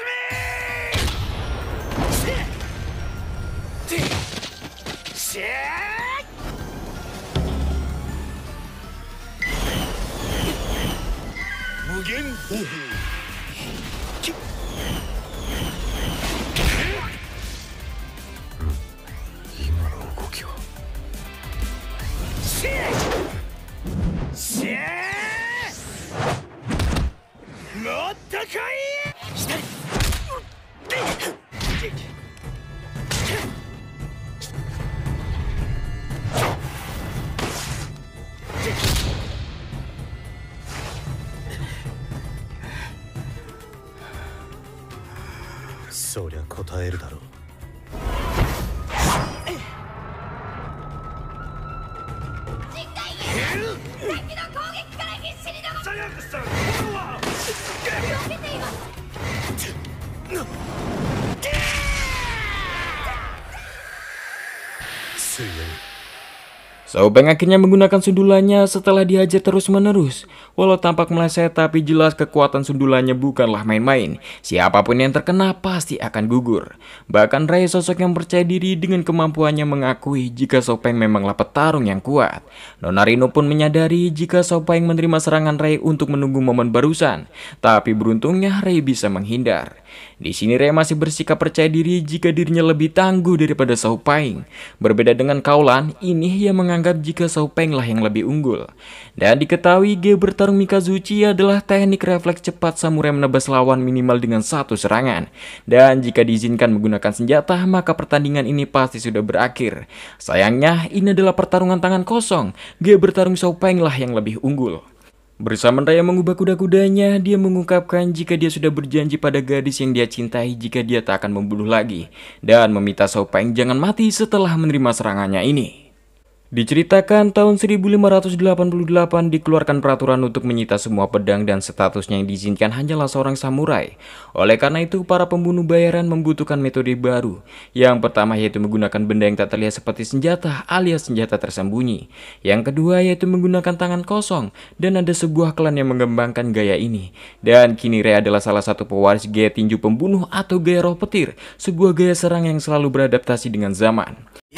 そりゃ答えるだろう。敵の攻撃から必死に逃さやくさん、これは避けています。強い。 Shou Peng akhirnya menggunakan sundulannya setelah dihajar terus-menerus. Walau tampak meleset, tapi jelas kekuatan sundulannya bukanlah main-main. Siapapun yang terkena pasti akan gugur. Bahkan Rey, sosok yang percaya diri dengan kemampuannya, mengakui jika Shou Peng memanglah petarung yang kuat. Nona Rino pun menyadari jika Shou Peng menerima serangan Rey untuk menunggu momen barusan. Tapi beruntungnya Rey bisa menghindar. Di sini Rey masih bersikap percaya diri jika dirinya lebih tangguh daripada Shou Peng. Berbeda dengan Kaolan, ini ia menganggap jika Shou Peng lah yang lebih unggul. Dan diketahui gaya bertarung Mikazuchi adalah teknik refleks cepat samurai menebas lawan minimal dengan satu serangan. Dan jika diizinkan menggunakan senjata, maka pertandingan ini pasti sudah berakhir. Sayangnya ini adalah pertarungan tangan kosong. Gaya bertarung Shou Peng lah yang lebih unggul. Bersama Raya mengubah kuda-kudanya, dia mengungkapkan jika dia sudah berjanji pada gadis yang dia cintai jika dia tak akan membunuh lagi, dan meminta Shou Peng jangan mati setelah menerima serangannya ini. Diceritakan tahun seribu lima ratus delapan puluh delapan dikeluarkan peraturan untuk menyita semua pedang dan statusnya yang diizinkan hanyalah seorang samurai. Oleh karena itu, para pembunuh bayaran membutuhkan metode baru. Yang pertama yaitu menggunakan benda yang tak terlihat seperti senjata alias senjata tersembunyi. Yang kedua yaitu menggunakan tangan kosong, dan ada sebuah klan yang mengembangkan gaya ini. Dan kini Rey adalah salah satu pewaris gaya tinju pembunuh atau gaya roh petir, sebuah gaya serang yang selalu beradaptasi dengan zaman.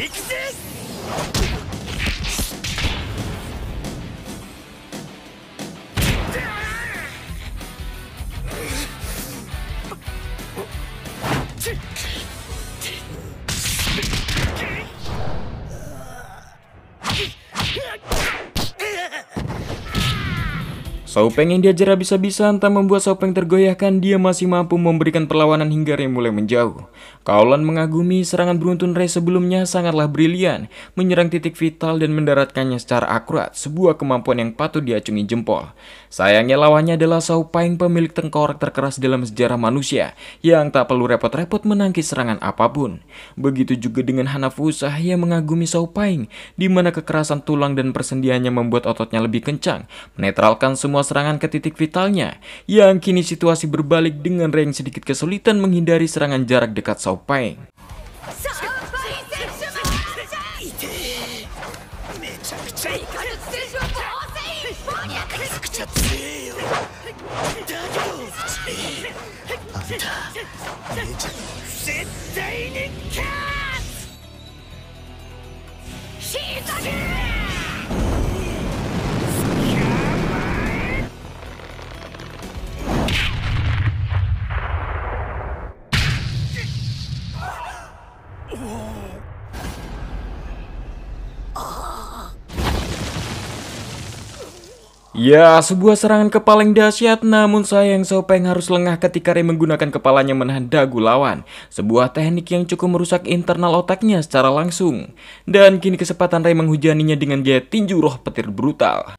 Shou Peng yang diajar habis-habisan tak membuat Shou Peng tergoyahkan. Dia masih mampu memberikan perlawanan hingga Rey mulai menjauh. Kaolan mengagumi serangan beruntun Rey sebelumnya sangatlah brilian, menyerang titik vital dan mendaratkannya secara akurat, sebuah kemampuan yang patut diacungi jempol. Sayangnya lawannya adalah Shou Peng, pemilik tengkorak terkeras dalam sejarah manusia, yang tak perlu repot-repot menangkis serangan apapun. Begitu juga dengan Hanafusa yang mengagumi Shou Peng, di mana kekerasan tulang dan persendiannya membuat ototnya lebih kencang, menetralkan semua serangan ke titik vitalnya. Yang kini situasi berbalik dengan Rey yang sedikit kesulitan menghindari serangan jarak dekat Shou Peng. めちゃくちゃいかず選手は防戦暴虐めちゃくちゃ強えよ。だけどあんためちゃ絶対に勝つ。しいたけ Ya, sebuah serangan kepala yang dahsyat, namun sayang Xiao Peng harus lengah ketika Rey menggunakan kepalanya menahan dagu lawan. Sebuah teknik yang cukup merusak internal otaknya secara langsung. Dan kini kesempatan Rey menghujaninya dengan gaya tinju roh petir brutal.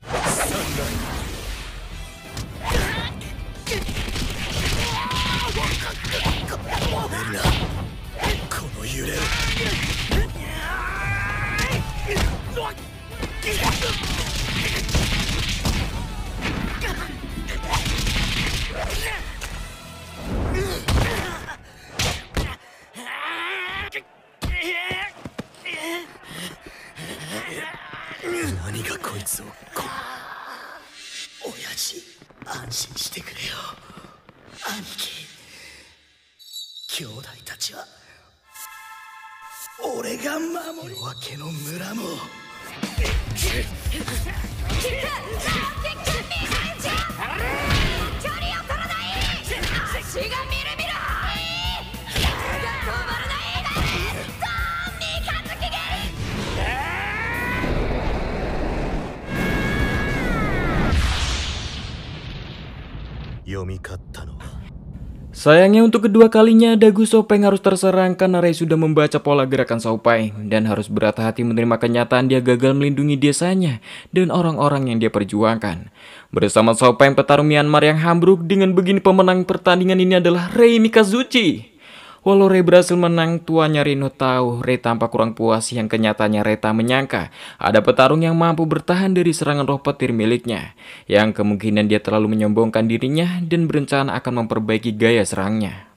Sayangnya untuk kedua kalinya dagu Xiao Peng harus terserang karena Rey sudah membaca pola gerakan Xiao Peng dan harus berhati-hati menerima kenyataan dia gagal melindungi desanya dan orang-orang yang dia perjuangkan. Bersama Xiao Peng, petarung Myanmar yang ambruk, dengan begini pemenang pertandingan ini adalah Rey Mikazuchi. Walau Rey berhasil menang, tuannya Rino tahu Rey tampak kurang puas yang kenyataannya Rey tak menyangka ada petarung yang mampu bertahan dari serangan roh petir miliknya, yang kemungkinan dia terlalu menyombongkan dirinya dan berencana akan memperbaiki gaya serangnya.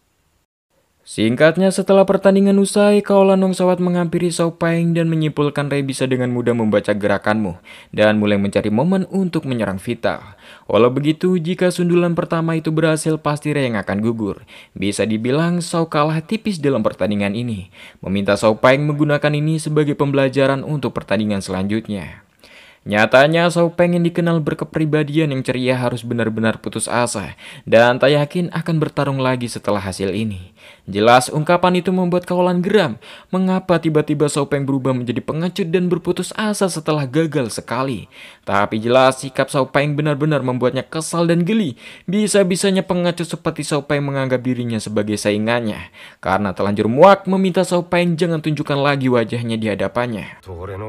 Singkatnya, setelah pertandingan usai, Kaolan Nongsawat menghampiri Xiao Peng dan menyimpulkan Rey bisa dengan mudah membaca gerakanmu dan mulai mencari momen untuk menyerang vital. Walau begitu, jika sundulan pertama itu berhasil, pasti Rey yang akan gugur. Bisa dibilang Xiao kalah tipis dalam pertandingan ini, meminta Xiao Peng menggunakan ini sebagai pembelajaran untuk pertandingan selanjutnya. Nyatanya Xiao Peng yang dikenal berkepribadian yang ceria harus benar-benar putus asa dan tak yakin akan bertarung lagi setelah hasil ini. Jelas ungkapan itu membuat Kaolan geram. Mengapa tiba-tiba Xiao Peng berubah menjadi pengecut dan berputus asa setelah gagal sekali? Tapi jelas sikap Xiao Peng benar-benar membuatnya kesal dan geli. Bisa-bisanya pengecut seperti Xiao Peng menganggap dirinya sebagai saingannya, karena telanjur muak meminta Xiao Peng jangan tunjukkan lagi wajahnya di hadapannya.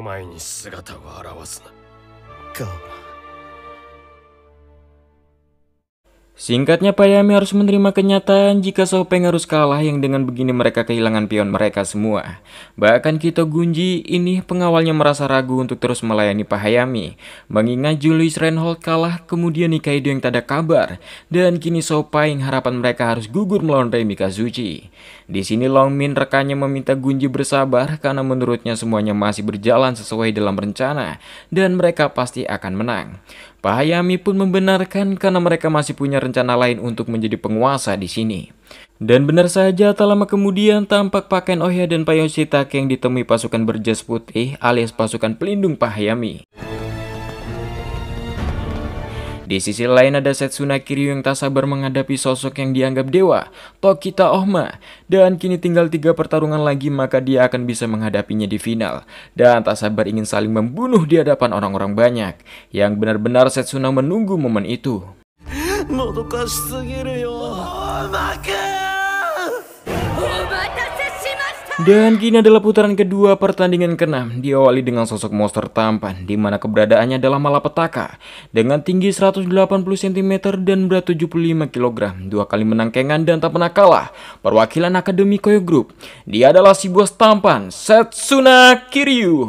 Singkatnya, Payami harus menerima kenyataan jika Xiao Peng harus kalah, yang dengan begini mereka kehilangan pion mereka semua. Bahkan Kito Gunji ini pengawalnya merasa ragu untuk terus melayani Payami, mengingat Julius Reinhold kalah, kemudian Nikaido yang tak ada kabar, dan kini Xiao Peng harapan mereka harus gugur melawan Rey Mikazuchi. Di sini Long Min rekannya meminta Gunji bersabar karena menurutnya semuanya masih berjalan sesuai dalam rencana dan mereka pasti akan menang. Payami pun membenarkan karena mereka masih punya rencana lain untuk menjadi penguasa di sini. Dan benar saja, tak lama kemudian tampak pakaian Oya dan Payoshitake yang ditemui pasukan berjas putih alias pasukan pelindung Payami. Di sisi lain ada Setsuna Kiryu yang tak sabar menghadapi sosok yang dianggap dewa, Tokita Ohma. Dan kini tinggal tiga pertarungan lagi maka dia akan bisa menghadapinya di final. Dan tak sabar ingin saling membunuh di hadapan orang-orang banyak. Yang benar-benar Setsuna menunggu momen itu. Dan kini adalah putaran kedua pertandingan keenam, diawali dengan sosok monster tampan, di mana keberadaannya adalah malapetaka. Dengan tinggi seratus delapan puluh sentimeter dan berat tujuh puluh lima kilogram, dua kali menang kengan dan tak pernah kalah, perwakilan Akademi Koyo Group. Dia adalah si bos tampan, Setsuna Kiryu.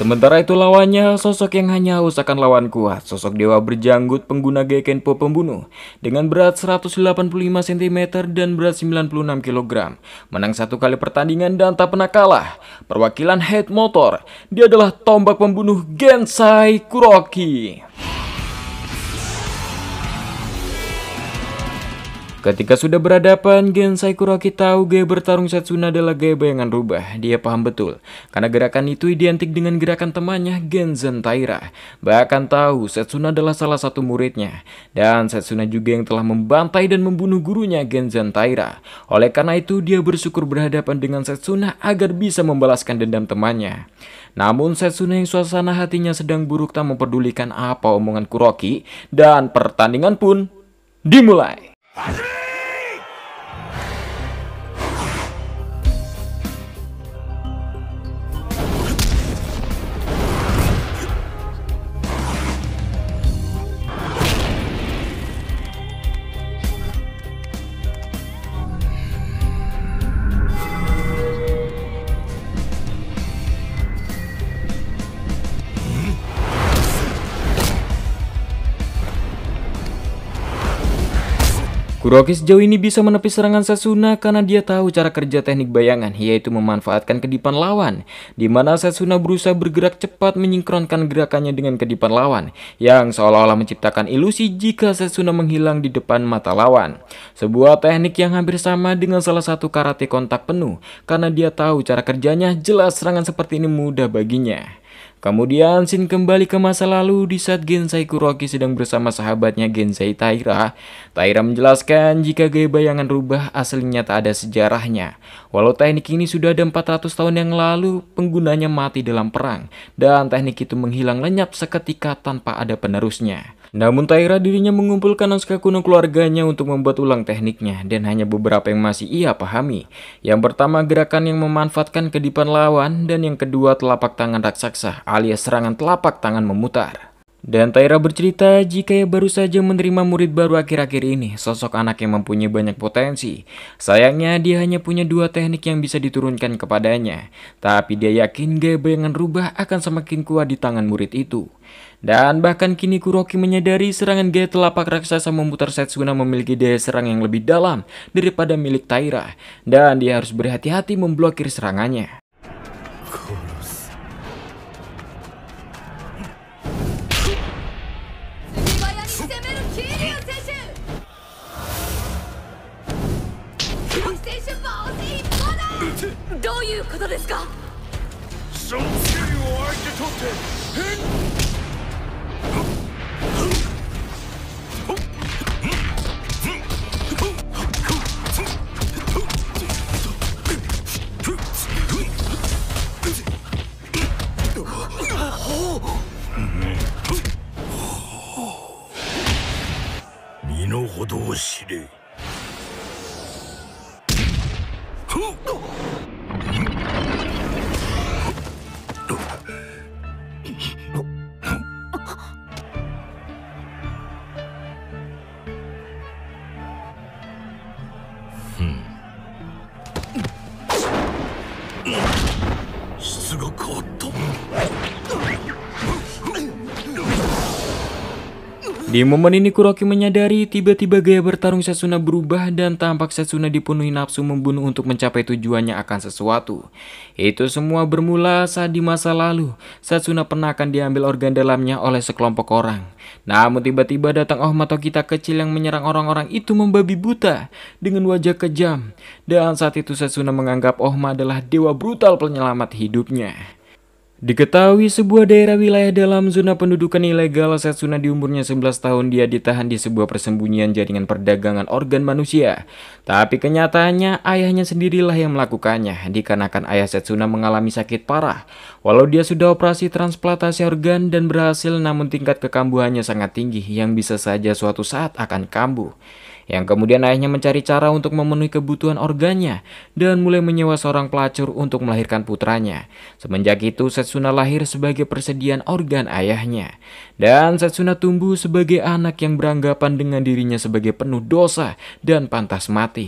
Sementara itu lawannya, sosok yang hanya haus akan lawan kuat, sosok dewa berjanggut pengguna gaya Kenpo pembunuh dengan berat seratus delapan puluh lima sentimeter dan berat sembilan puluh enam kilogram. Menang satu kali pertandingan dan tak pernah kalah. Perwakilan Head Motor, dia adalah tombak pembunuh Gensai Kuroki. Ketika sudah berhadapan, Gensai Kuroki tahu gaya bertarung Setsuna adalah gaya bayangan rubah. Dia paham betul, karena gerakan itu identik dengan gerakan temannya Genzen Taira. Bahkan tahu Setsuna adalah salah satu muridnya. Dan Setsuna juga yang telah membantai dan membunuh gurunya Genzen Taira. Oleh karena itu, dia bersyukur berhadapan dengan Setsuna agar bisa membalaskan dendam temannya. Namun Setsuna yang suasana hatinya sedang buruk tak memperdulikan apa omongan Kuroki. Dan pertandingan pun dimulai. Kuroki sejauh ini bisa menepis serangan Setsuna karena dia tahu cara kerja teknik bayangan, yaitu memanfaatkan kedipan lawan, di mana Setsuna berusaha bergerak cepat menyingkronkan gerakannya dengan kedipan lawan, yang seolah-olah menciptakan ilusi jika Setsuna menghilang di depan mata lawan. Sebuah teknik yang hampir sama dengan salah satu karate kontak penuh, karena dia tahu cara kerjanya, jelas serangan seperti ini mudah baginya. Kemudian Shin kembali ke masa lalu di saat Gensai Kuroki sedang bersama sahabatnya Gensai Taira. Taira menjelaskan jika gaya bayangan rubah aslinya tak ada sejarahnya. Walau teknik ini sudah ada empat ratus tahun yang lalu, penggunanya mati dalam perang. Dan teknik itu menghilang lenyap seketika tanpa ada penerusnya. Namun Taira dirinya mengumpulkan naskah kuno keluarganya untuk membuat ulang tekniknya, dan hanya beberapa yang masih ia pahami. Yang pertama gerakan yang memanfaatkan kedipan lawan, dan yang kedua telapak tangan raksasa alias serangan telapak tangan memutar. Dan Taira bercerita jika ia baru saja menerima murid baru akhir-akhir ini, sosok anak yang mempunyai banyak potensi. Sayangnya dia hanya punya dua teknik yang bisa diturunkan kepadanya, tapi dia yakin gaya bayangan rubah akan semakin kuat di tangan murid itu. Dan bahkan kini Kuroki menyadari serangan gaya telapak raksasa memutar Setsuna memiliki daya serang yang lebih dalam daripada milik Taira, dan dia harus berhati-hati memblokir serangannya. Di momen ini Kuroki menyadari tiba-tiba gaya bertarung Setsuna berubah dan tampak Setsuna dipenuhi nafsu membunuh untuk mencapai tujuannya akan sesuatu. Itu semua bermula saat di masa lalu Setsuna pernah akan diambil organ dalamnya oleh sekelompok orang. Namun tiba-tiba datang Ohma Tokita kecil yang menyerang orang-orang itu membabi buta dengan wajah kejam. Dan saat itu Setsuna menganggap Ohma adalah dewa brutal penyelamat hidupnya. Diketahui sebuah daerah wilayah dalam zona pendudukan ilegal, Setsuna di umurnya sebelas tahun dia ditahan di sebuah persembunyian jaringan perdagangan organ manusia. Tapi kenyataannya ayahnya sendirilah yang melakukannya, dikarenakan ayah Setsuna mengalami sakit parah. Walau dia sudah operasi transplantasi organ dan berhasil, namun tingkat kekambuhannya sangat tinggi yang bisa saja suatu saat akan kambuh. Yang kemudian ayahnya mencari cara untuk memenuhi kebutuhan organnya dan mulai menyewa seorang pelacur untuk melahirkan putranya. Semenjak itu Setsuna lahir sebagai persediaan organ ayahnya. Dan Setsuna tumbuh sebagai anak yang beranggapan dengan dirinya sebagai penuh dosa dan pantas mati.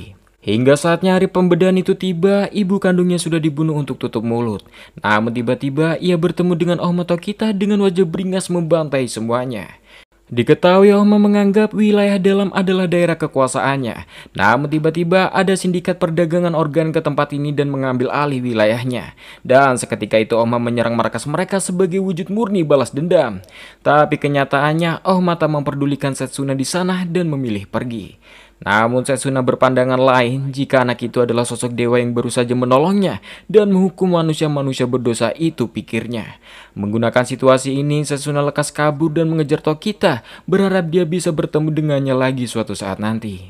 Hingga saatnya hari pembedahan itu tiba, ibu kandungnya sudah dibunuh untuk tutup mulut. Namun tiba-tiba ia bertemu dengan Ohma Tokita dengan wajah beringas membantai semuanya. Diketahui Ohma menganggap wilayah dalam adalah daerah kekuasaannya. Namun tiba-tiba ada sindikat perdagangan organ ke tempat ini dan mengambil alih wilayahnya. Dan seketika itu Ohma menyerang markas mereka sebagai wujud murni balas dendam. Tapi kenyataannya Ohma tak memperdulikan Setsuna di sana dan memilih pergi. Namun Setsuna berpandangan lain jika anak itu adalah sosok dewa yang baru saja menolongnya dan menghukum manusia-manusia berdosa itu, pikirnya. Menggunakan situasi ini, Setsuna lekas kabur dan mengejar Tokita, berharap dia bisa bertemu dengannya lagi suatu saat nanti.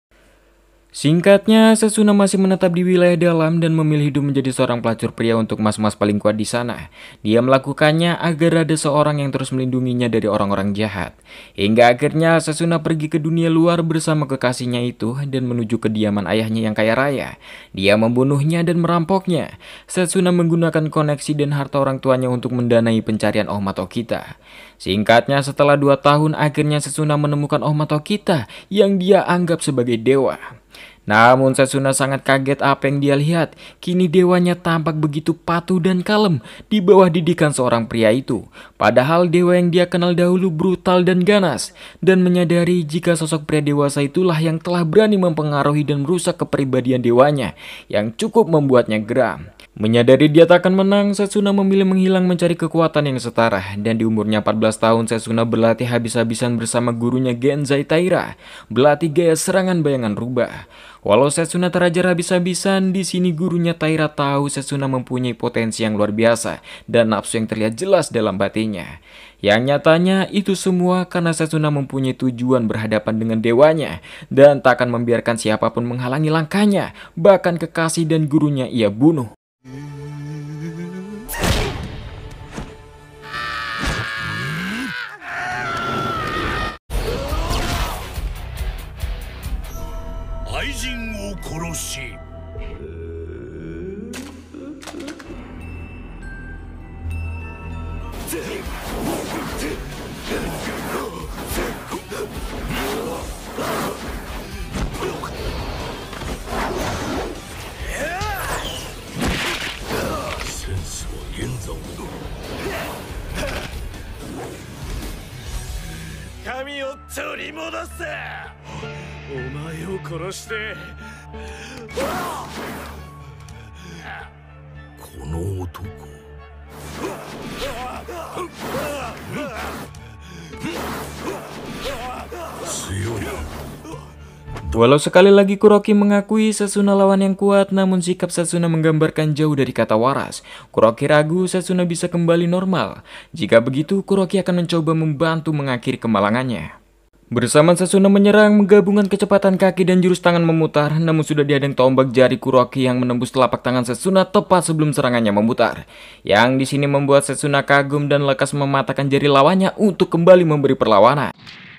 Singkatnya, Setsuna masih menetap di wilayah dalam dan memilih hidup menjadi seorang pelacur pria untuk mas-mas paling kuat di sana. Dia melakukannya agar ada seorang yang terus melindunginya dari orang-orang jahat. Hingga akhirnya Setsuna pergi ke dunia luar bersama kekasihnya itu dan menuju kediaman ayahnya yang kaya raya. Dia membunuhnya dan merampoknya. Setsuna menggunakan koneksi dan harta orang tuanya untuk mendanai pencarian Ohma Tokita. Singkatnya, setelah dua tahun akhirnya Setsuna menemukan Ohma Tokita yang dia anggap sebagai dewa. Namun Setsuna sangat kaget apa yang dia lihat. Kini dewanya tampak begitu patuh dan kalem di bawah didikan seorang pria itu. Padahal dewa yang dia kenal dahulu brutal dan ganas. Dan menyadari jika sosok pria dewasa itulah yang telah berani mempengaruhi dan merusak kepribadian dewanya, yang cukup membuatnya geram. Menyadari dia tak akan menang, Setsuna memilih menghilang mencari kekuatan yang setara. Dan di umurnya empat belas tahun, Setsuna berlatih habis-habisan bersama gurunya Genzai Taira, berlatih gaya serangan bayangan rubah. Walau Setsuna terajar habis-habisan, di sini gurunya Taira tahu Setsuna mempunyai potensi yang luar biasa dan nafsu yang terlihat jelas dalam batinnya. Yang nyatanya itu semua karena Setsuna mempunyai tujuan berhadapan dengan dewanya dan tak akan membiarkan siapapun menghalangi langkahnya, bahkan kekasih dan gurunya ia bunuh. 愛人を殺しセンスは現在神を取り戻せお前を殺してこの男強い Walau sekali lagi Kuroki mengakui Setsuna lawan yang kuat, namun sikap Setsuna menggambarkan jauh dari kata waras. Kuroki ragu Setsuna bisa kembali normal. Jika begitu, Kuroki akan mencoba membantu mengakhiri kemalangannya. Bersama Setsuna menyerang, menggabungkan kecepatan kaki dan jurus tangan memutar, namun sudah dihadang tombak jari Kuroki yang menembus telapak tangan Setsuna tepat sebelum serangannya memutar. Yang di sini membuat Setsuna kagum dan lekas mematahkan jari lawannya untuk kembali memberi perlawanan.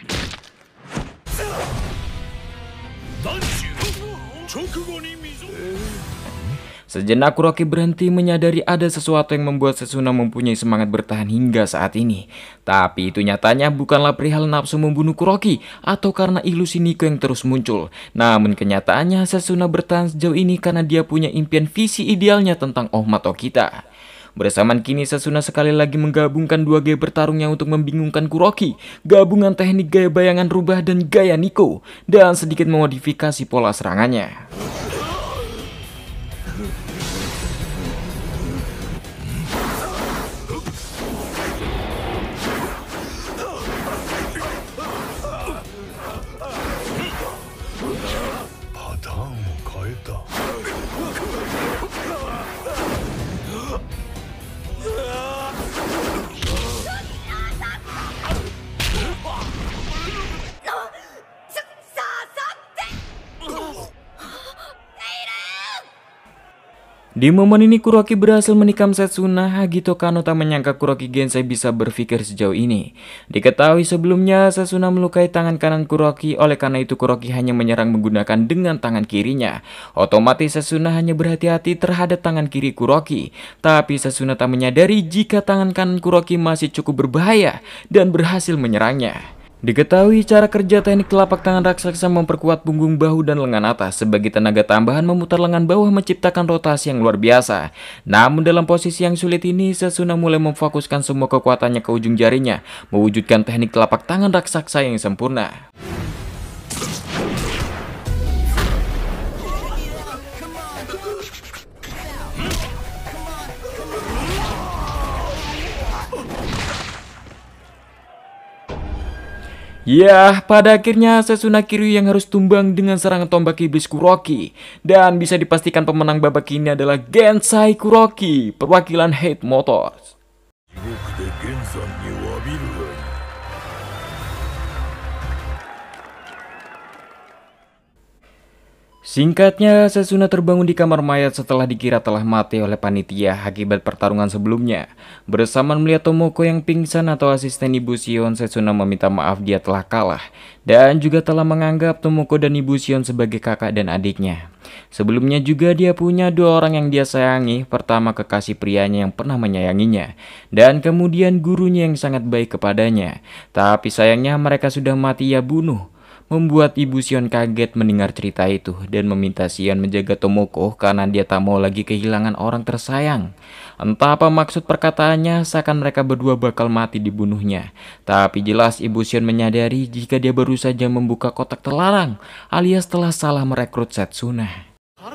Sejenak Kuroki berhenti, menyadari ada sesuatu yang membuat Setsuna mempunyai semangat bertahan hingga saat ini. Tapi itu nyatanya bukanlah perihal nafsu membunuh Kuroki atau karena ilusi Nico yang terus muncul. Namun kenyataannya Setsuna bertahan sejauh ini karena dia punya impian visi idealnya tentang Ohma Tokita. Bersamaan kini Setsuna sekali lagi menggabungkan dua gaya bertarungnya untuk membingungkan Kuroki. Gabungan teknik gaya bayangan rubah dan gaya Nico, dan sedikit memodifikasi pola serangannya. Di momen ini Kuroki berhasil menikam Setsuna. Hagito Kano tak menyangka Kuroki Gensai bisa berpikir sejauh ini. Diketahui sebelumnya Setsuna melukai tangan kanan Kuroki, oleh karena itu Kuroki hanya menyerang menggunakan dengan tangan kirinya. Otomatis Setsuna hanya berhati-hati terhadap tangan kiri Kuroki. Tapi Setsuna tak menyadari jika tangan kanan Kuroki masih cukup berbahaya dan berhasil menyerangnya. Diketahui cara kerja teknik telapak tangan raksasa memperkuat punggung, bahu, dan lengan atas. Sebagai tenaga tambahan memutar lengan bawah menciptakan rotasi yang luar biasa. Namun dalam posisi yang sulit ini, Setsuna mulai memfokuskan semua kekuatannya ke ujung jarinya, mewujudkan teknik telapak tangan raksasa yang sempurna. Ya, pada akhirnya Setsuna Kiryu yang harus tumbang dengan serangan tombak iblis Kuroki. Dan bisa dipastikan pemenang babak ini adalah Gensai Kuroki, perwakilan Hate Motors. Singkatnya, Setsuna terbangun di kamar mayat setelah dikira telah mati oleh panitia akibat pertarungan sebelumnya. Bersamaan melihat Tomoko yang pingsan atau asisten Ibu Shion, Setsuna meminta maaf dia telah kalah. Dan juga telah menganggap Tomoko dan Ibu Shion sebagai kakak dan adiknya. Sebelumnya juga dia punya dua orang yang dia sayangi. Pertama kekasih prianya yang pernah menyayanginya. Dan kemudian gurunya yang sangat baik kepadanya. Tapi sayangnya mereka sudah mati ia bunuh. Membuat Ibu Shion kaget mendengar cerita itu dan meminta Shion menjaga Tomoko karena dia tak mau lagi kehilangan orang tersayang. Entah apa maksud perkataannya, seakan mereka berdua bakal mati dibunuhnya. Tapi jelas Ibu Shion menyadari jika dia baru saja membuka kotak terlarang, alias telah salah merekrut Setsuna.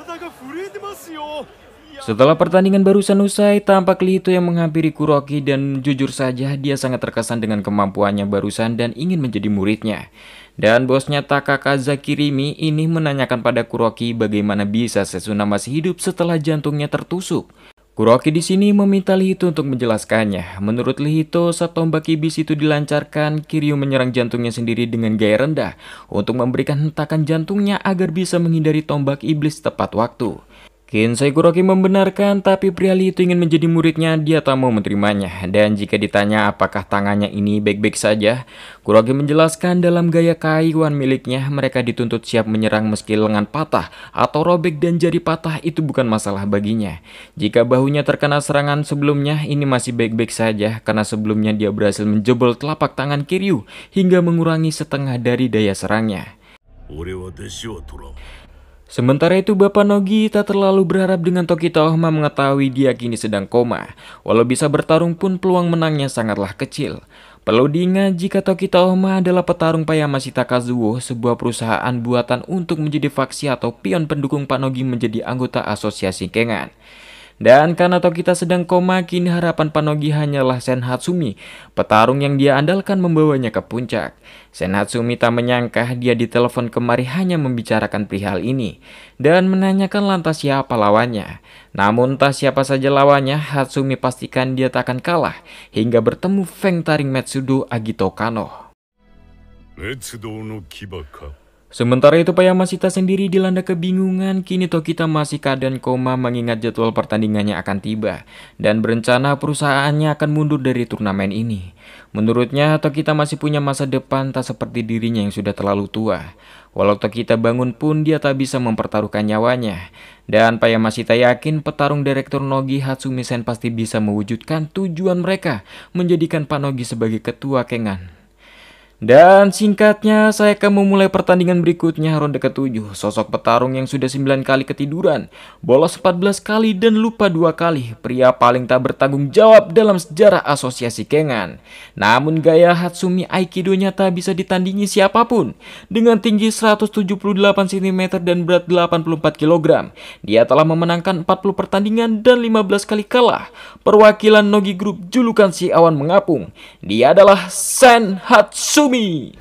Setelah pertandingan barusan usai, tampak Lihito yang menghampiri Kuroki dan jujur saja dia sangat terkesan dengan kemampuannya barusan dan ingin menjadi muridnya. Dan bosnya Takakaza Kirimi ini menanyakan pada Kuroki bagaimana bisa Setsuna masih hidup setelah jantungnya tertusuk. Kuroki di sini meminta Lihito untuk menjelaskannya. Menurut Lihito, saat tombak iblis itu dilancarkan, Kiryu menyerang jantungnya sendiri dengan gaya rendah untuk memberikan hentakan jantungnya agar bisa menghindari tombak iblis tepat waktu. Gensai Kuroki membenarkan, tapi pria itu ingin menjadi muridnya, dia tak mau menerimanya. Dan jika ditanya apakah tangannya ini baik-baik saja, Kuroki menjelaskan dalam gaya kaiwan miliknya, mereka dituntut siap menyerang meski lengan patah atau robek dan jari patah itu bukan masalah baginya. Jika bahunya terkena serangan sebelumnya, ini masih baik-baik saja karena sebelumnya dia berhasil menjebol telapak tangan Kiryu hingga mengurangi setengah dari daya serangnya. Sementara itu Bapak Nogi tak terlalu berharap dengan Tokita Ohma mengetahui dia kini sedang koma. Walau bisa bertarung pun peluang menangnya sangatlah kecil. Perlu diingat jika Tokita Ohma adalah petarung Payamashita Kazuo, sebuah perusahaan buatan untuk menjadi faksi atau pion pendukung Pak Nogi menjadi anggota asosiasi Kengan. Dan karena Tokita sedang koma, kini harapan Pak Nogi hanyalah Sen Hatsumi, petarung yang dia andalkan membawanya ke puncak. Sen Hatsumi tak menyangka dia ditelepon kemari hanya membicarakan perihal ini dan menanyakan lantas siapa lawannya. Namun tak siapa saja lawannya, Hatsumi pastikan dia tak akan kalah hingga bertemu Feng Taring Metsudo Agito Kano. Sementara itu Payamashita sendiri dilanda kebingungan. Kini Tokita masih keadaan koma mengingat jadwal pertandingannya akan tiba dan berencana perusahaannya akan mundur dari turnamen ini. Menurutnya Tokita masih punya masa depan, tak seperti dirinya yang sudah terlalu tua. Walau Tokita bangun pun dia tak bisa mempertaruhkan nyawanya. Dan Payamashita yakin petarung Direktur Nogi Hatsumi-sen pasti bisa mewujudkan tujuan mereka, menjadikan Pak Nogi sebagai ketua Kengan. Dan singkatnya, saya akan memulai pertandingan berikutnya ronde ketujuh. Sosok petarung yang sudah sembilan kali ketiduran, bolos empat belas kali dan lupa dua kali. Pria paling tak bertanggung jawab dalam sejarah asosiasi Kengan. Namun gaya Hatsumi Aikido-nya tak bisa ditandingi siapapun. Dengan tinggi seratus tujuh puluh delapan sentimeter dan berat delapan puluh empat kilogram, dia telah memenangkan empat puluh pertandingan dan lima belas kali kalah. Perwakilan Nogi Group julukan si awan mengapung, dia adalah Sen Hatsumi.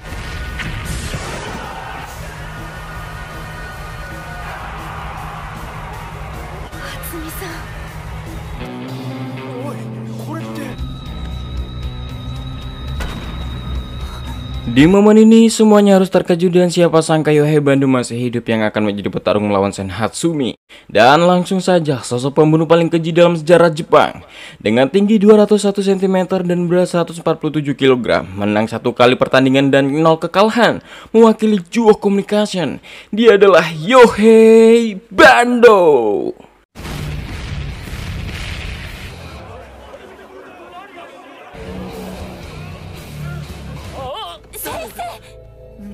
Di momen ini semuanya harus terkejut dan siapa sangka Yohei Bandung masih hidup yang akan menjadi petarung melawan Sen Hatsumi. Dan langsung saja sosok pembunuh paling keji dalam sejarah Jepang dengan tinggi dua ratus satu sentimeter dan berat seratus empat puluh tujuh kilogram, menang satu kali pertandingan dan nol kekalahan, mewakili Juo Communication. Dia adalah Yohei Bandung.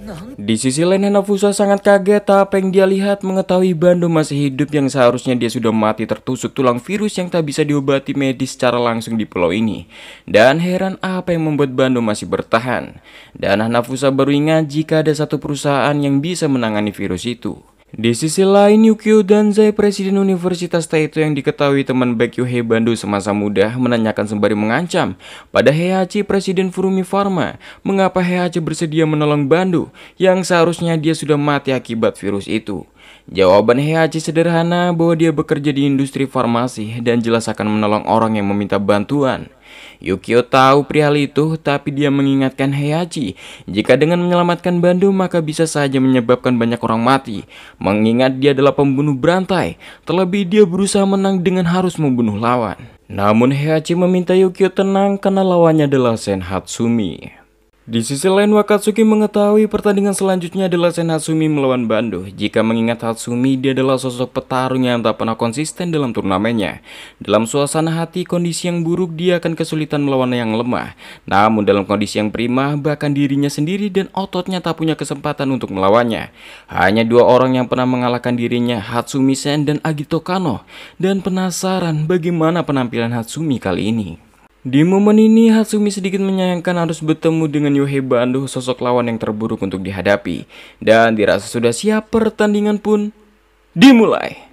Di sisi lain, Hanafusa sangat kaget apa yang dia lihat mengetahui Bando masih hidup yang seharusnya dia sudah mati tertusuk tulang virus yang tak bisa diobati medis secara langsung di pulau ini. Dan heran apa yang membuat Bando masih bertahan. Dan Hanafusa baru ingat jika ada satu perusahaan yang bisa menangani virus itu. Di sisi lain, Yukio Danzai, presiden Universitas Taito yang diketahui teman baik Yohei Bando semasa muda, menanyakan sembari mengancam pada Heihachi, presiden Furumi Pharma, mengapa Heihachi bersedia menolong Bando yang seharusnya dia sudah mati akibat virus itu. Jawaban Heihachi sederhana bahwa dia bekerja di industri farmasi dan jelas akan menolong orang yang meminta bantuan. Yukio tahu perihal itu, tapi dia mengingatkan Heihachi jika dengan menyelamatkan Bando maka bisa saja menyebabkan banyak orang mati, mengingat dia adalah pembunuh berantai, terlebih dia berusaha menang dengan harus membunuh lawan. Namun Heihachi meminta Yukio tenang karena lawannya adalah Sen Hatsumi. Di sisi lain, Wakatsuki mengetahui pertandingan selanjutnya adalah Sen Hatsumi melawan Bando. Jika mengingat Hatsumi, dia adalah sosok petarung yang tak pernah konsisten dalam turnamennya. Dalam suasana hati kondisi yang buruk, dia akan kesulitan melawan yang lemah. Namun dalam kondisi yang prima, bahkan dirinya sendiri dan ototnya tak punya kesempatan untuk melawannya. Hanya dua orang yang pernah mengalahkan dirinya, Hatsumi Sen dan Agito Kano. Dan penasaran bagaimana penampilan Hatsumi kali ini. Di momen ini, Hatsumi sedikit menyayangkan harus bertemu dengan Yohei Bando, sosok lawan yang terburuk untuk dihadapi. Dan dirasa sudah siap, pertandingan pun dimulai.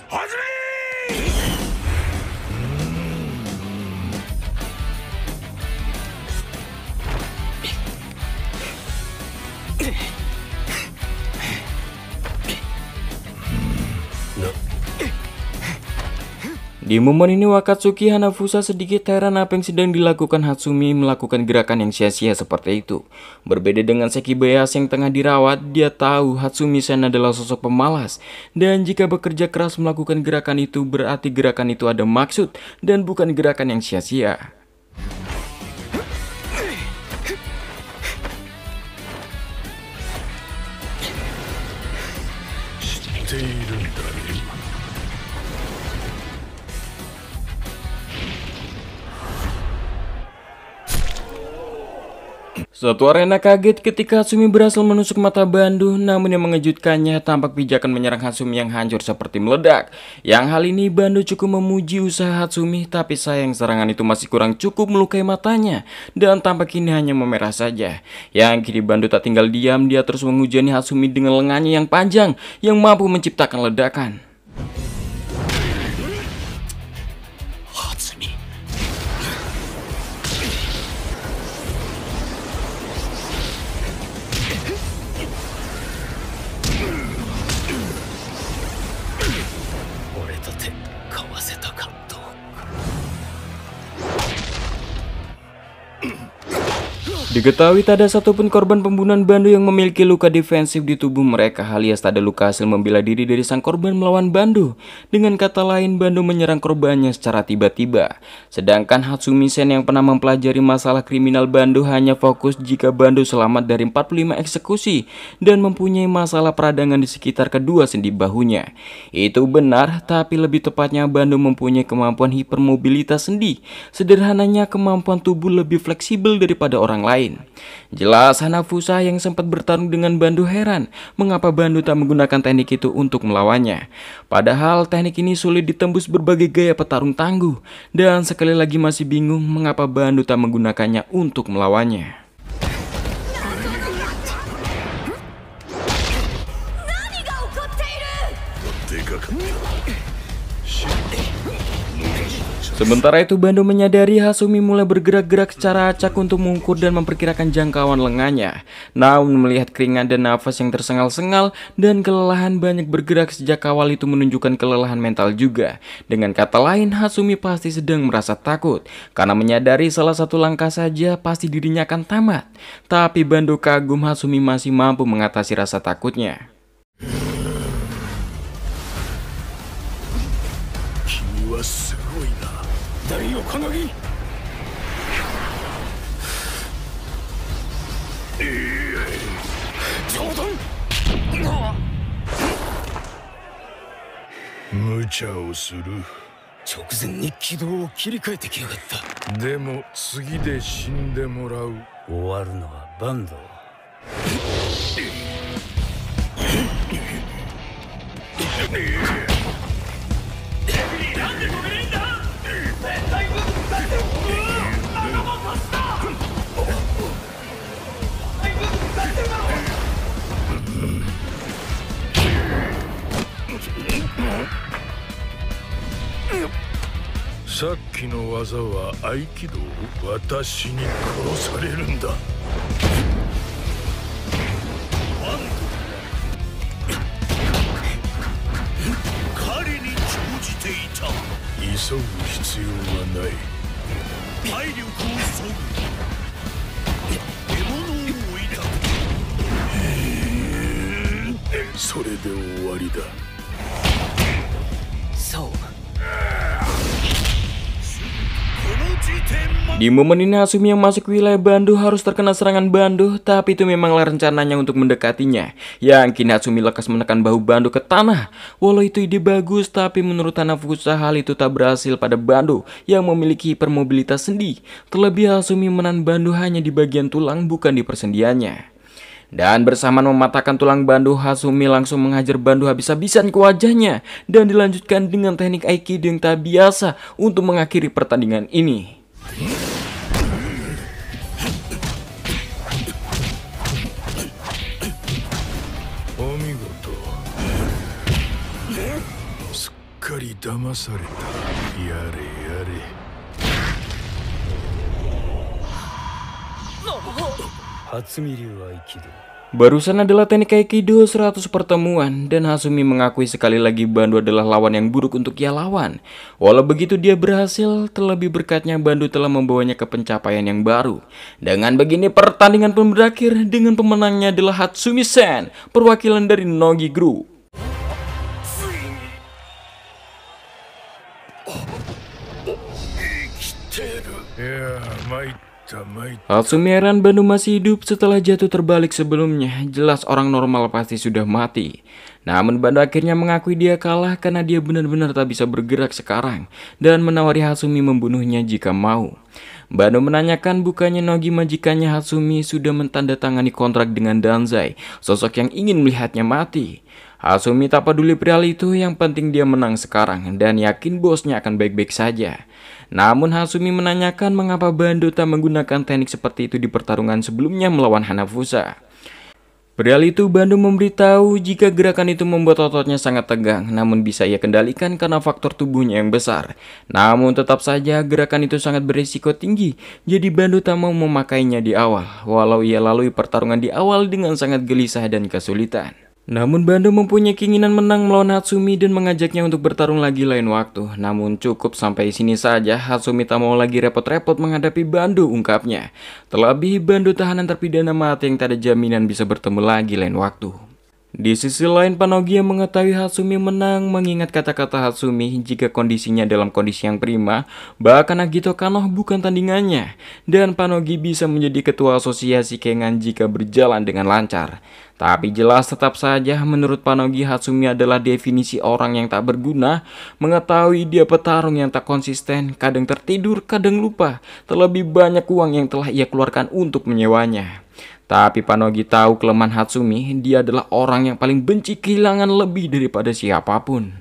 Di momen ini, Wakatsuki Hanafusa sedikit heran apa yang sedang dilakukan Hatsumi melakukan gerakan yang sia-sia seperti itu. Berbeda dengan Sekibayas yang tengah dirawat, dia tahu Hatsumi Sen adalah sosok pemalas. Dan jika bekerja keras melakukan gerakan itu, berarti gerakan itu ada maksud dan bukan gerakan yang sia-sia. Suatu arena kaget ketika Hatsumi berhasil menusuk mata Bando, namun yang mengejutkannya tampak pijakan menyerang Hatsumi yang hancur seperti meledak. Yang hal ini Bando cukup memuji usaha Hatsumi, tapi sayang serangan itu masih kurang cukup melukai matanya, dan tampak ini hanya memerah saja. Yang kini Bando tak tinggal diam, dia terus menghujani Hatsumi dengan lengannya yang panjang yang mampu menciptakan ledakan. Diketahui tak ada satupun korban pembunuhan Bando yang memiliki luka defensif di tubuh mereka, alias tak ada luka hasil membela diri dari sang korban melawan Bando. Dengan kata lain, Bando menyerang korbannya secara tiba-tiba. Sedangkan Hatsumi Sen yang pernah mempelajari masalah kriminal Bando hanya fokus jika Bando selamat dari empat puluh lima eksekusi dan mempunyai masalah peradangan di sekitar kedua sendi bahunya. Itu benar, tapi lebih tepatnya Bando mempunyai kemampuan hipermobilitas sendi. Sederhananya, kemampuan tubuh lebih fleksibel daripada orang lain. Jelas Hanafusa yang sempat bertarung dengan Bando heran mengapa Bando tak menggunakan teknik itu untuk melawannya. Padahal teknik ini sulit ditembus berbagai gaya petarung tangguh, dan sekali lagi masih bingung mengapa Bando tak menggunakannya untuk melawannya. Sementara itu, Bando menyadari Hatsumi mulai bergerak-gerak secara acak untuk mengukur dan memperkirakan jangkauan lengannya. Namun melihat keringat dan nafas yang tersengal-sengal dan kelelahan banyak bergerak sejak awal itu menunjukkan kelelahan mental juga. Dengan kata lain, Hatsumi pasti sedang merasa takut karena menyadari salah satu langkah saja pasti dirinya akan tamat. Tapi Bando kagum Hatsumi masih mampu mengatasi rasa takutnya. Muchaをする。直前に軌道を切り替えてきやがった。でも次で死んでもらう。終わるのはバンド。 さっきの技は合気道。私に殺されるんだ。彼に長じていた。急ぐ必要はない。体力を削ぐ。獲物を追いたく。それで終わりだ。 そう。 Di momen ini Hasumi yang masuk wilayah Bandu harus terkena serangan Bandu, tapi itu memanglah rencananya untuk mendekatinya. Yang kini Hasumi lekas menekan bahu Bandu ke tanah. Walau itu ide bagus, tapi menurut Hanafusa hal itu tak berhasil pada Bandu yang memiliki hipermobilitas sendi. Terlebih Hasumi menahan Bandu hanya di bagian tulang, bukan di persendiannya. Dan bersamaan mematahkan tulang Bandu, Hasumi langsung menghajar Bandu habis-habisan ke wajahnya. Dan dilanjutkan dengan teknik Aikido yang tak biasa untuk mengakhiri pertandingan ini. Omigoto. Sukkari damasareta. Yare yare. Hatsumi Ryu Aikido. Barusan adalah teknik Aikido seratus pertemuan, dan Hasumi mengakui sekali lagi Bandu adalah lawan yang buruk untuk ia lawan. Walau begitu dia berhasil, terlebih berkatnya Bandu telah membawanya ke pencapaian yang baru. Dengan begini pertandingan pun berakhir dengan pemenangnya adalah Hatsumi-sen, perwakilan dari Nogi Group. Ya, mait. Hatsumi heran Bandu masih hidup setelah jatuh terbalik sebelumnya. Jelas orang normal pasti sudah mati. Namun Bandu akhirnya mengakui dia kalah karena dia benar-benar tak bisa bergerak sekarang, dan menawari Hasumi membunuhnya jika mau. Bandu menanyakan bukannya Nogi majikannya Hasumi sudah mentandatangani kontrak dengan Danzai, sosok yang ingin melihatnya mati. Hasumi tak peduli perihal itu, yang penting dia menang sekarang dan yakin bosnya akan baik-baik saja. Namun Hasumi menanyakan mengapa Bandu tak menggunakan teknik seperti itu di pertarungan sebelumnya melawan Hanafusa. Perihal itu Bandu memberitahu jika gerakan itu membuat ototnya sangat tegang, namun bisa ia kendalikan karena faktor tubuhnya yang besar. Namun tetap saja gerakan itu sangat berisiko tinggi, jadi Bandu tak mau memakainya di awal, walau ia lalui pertarungan di awal dengan sangat gelisah dan kesulitan. Namun Bandu mempunyai keinginan menang melawan Hatsumi dan mengajaknya untuk bertarung lagi lain waktu. Namun cukup sampai sini saja, Hatsumi tak mau lagi repot-repot menghadapi Bandu, ungkapnya. Terlebih Bandu tahanan terpidana mati yang tak ada jaminan bisa bertemu lagi lain waktu. Di sisi lain, Panogi yang mengetahui Hatsumi menang mengingat kata-kata Hatsumi jika kondisinya dalam kondisi yang prima, bahkan Agito Kano bukan tandingannya, dan Panogi bisa menjadi ketua asosiasi Kengan jika berjalan dengan lancar. Tapi jelas tetap saja menurut Panogi Hatsumi adalah definisi orang yang tak berguna, mengetahui dia petarung yang tak konsisten, kadang tertidur, kadang lupa, terlebih banyak uang yang telah ia keluarkan untuk menyewanya. Tapi Panogi tahu kelemahan Hatsumi, dia adalah orang yang paling benci kehilangan lebih daripada siapapun.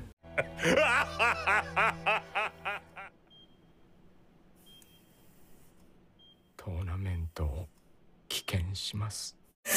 Tournamento kiken shimasu.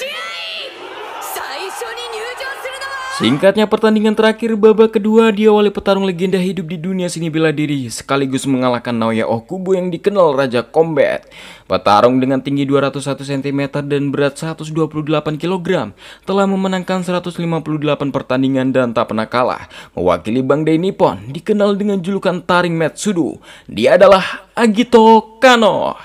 Singkatnya, pertandingan terakhir babak kedua diawali petarung legenda hidup di dunia seni bela diri sekaligus mengalahkan Naoya Okubo yang dikenal Raja Combat. Petarung dengan tinggi dua ratus satu sentimeter dan berat seratus dua puluh delapan kilogram telah memenangkan seratus lima puluh delapan pertandingan dan tak pernah kalah. Mewakili Bangdai Nippon, dikenal dengan julukan Taring Metsudo, dia adalah Agito Kano.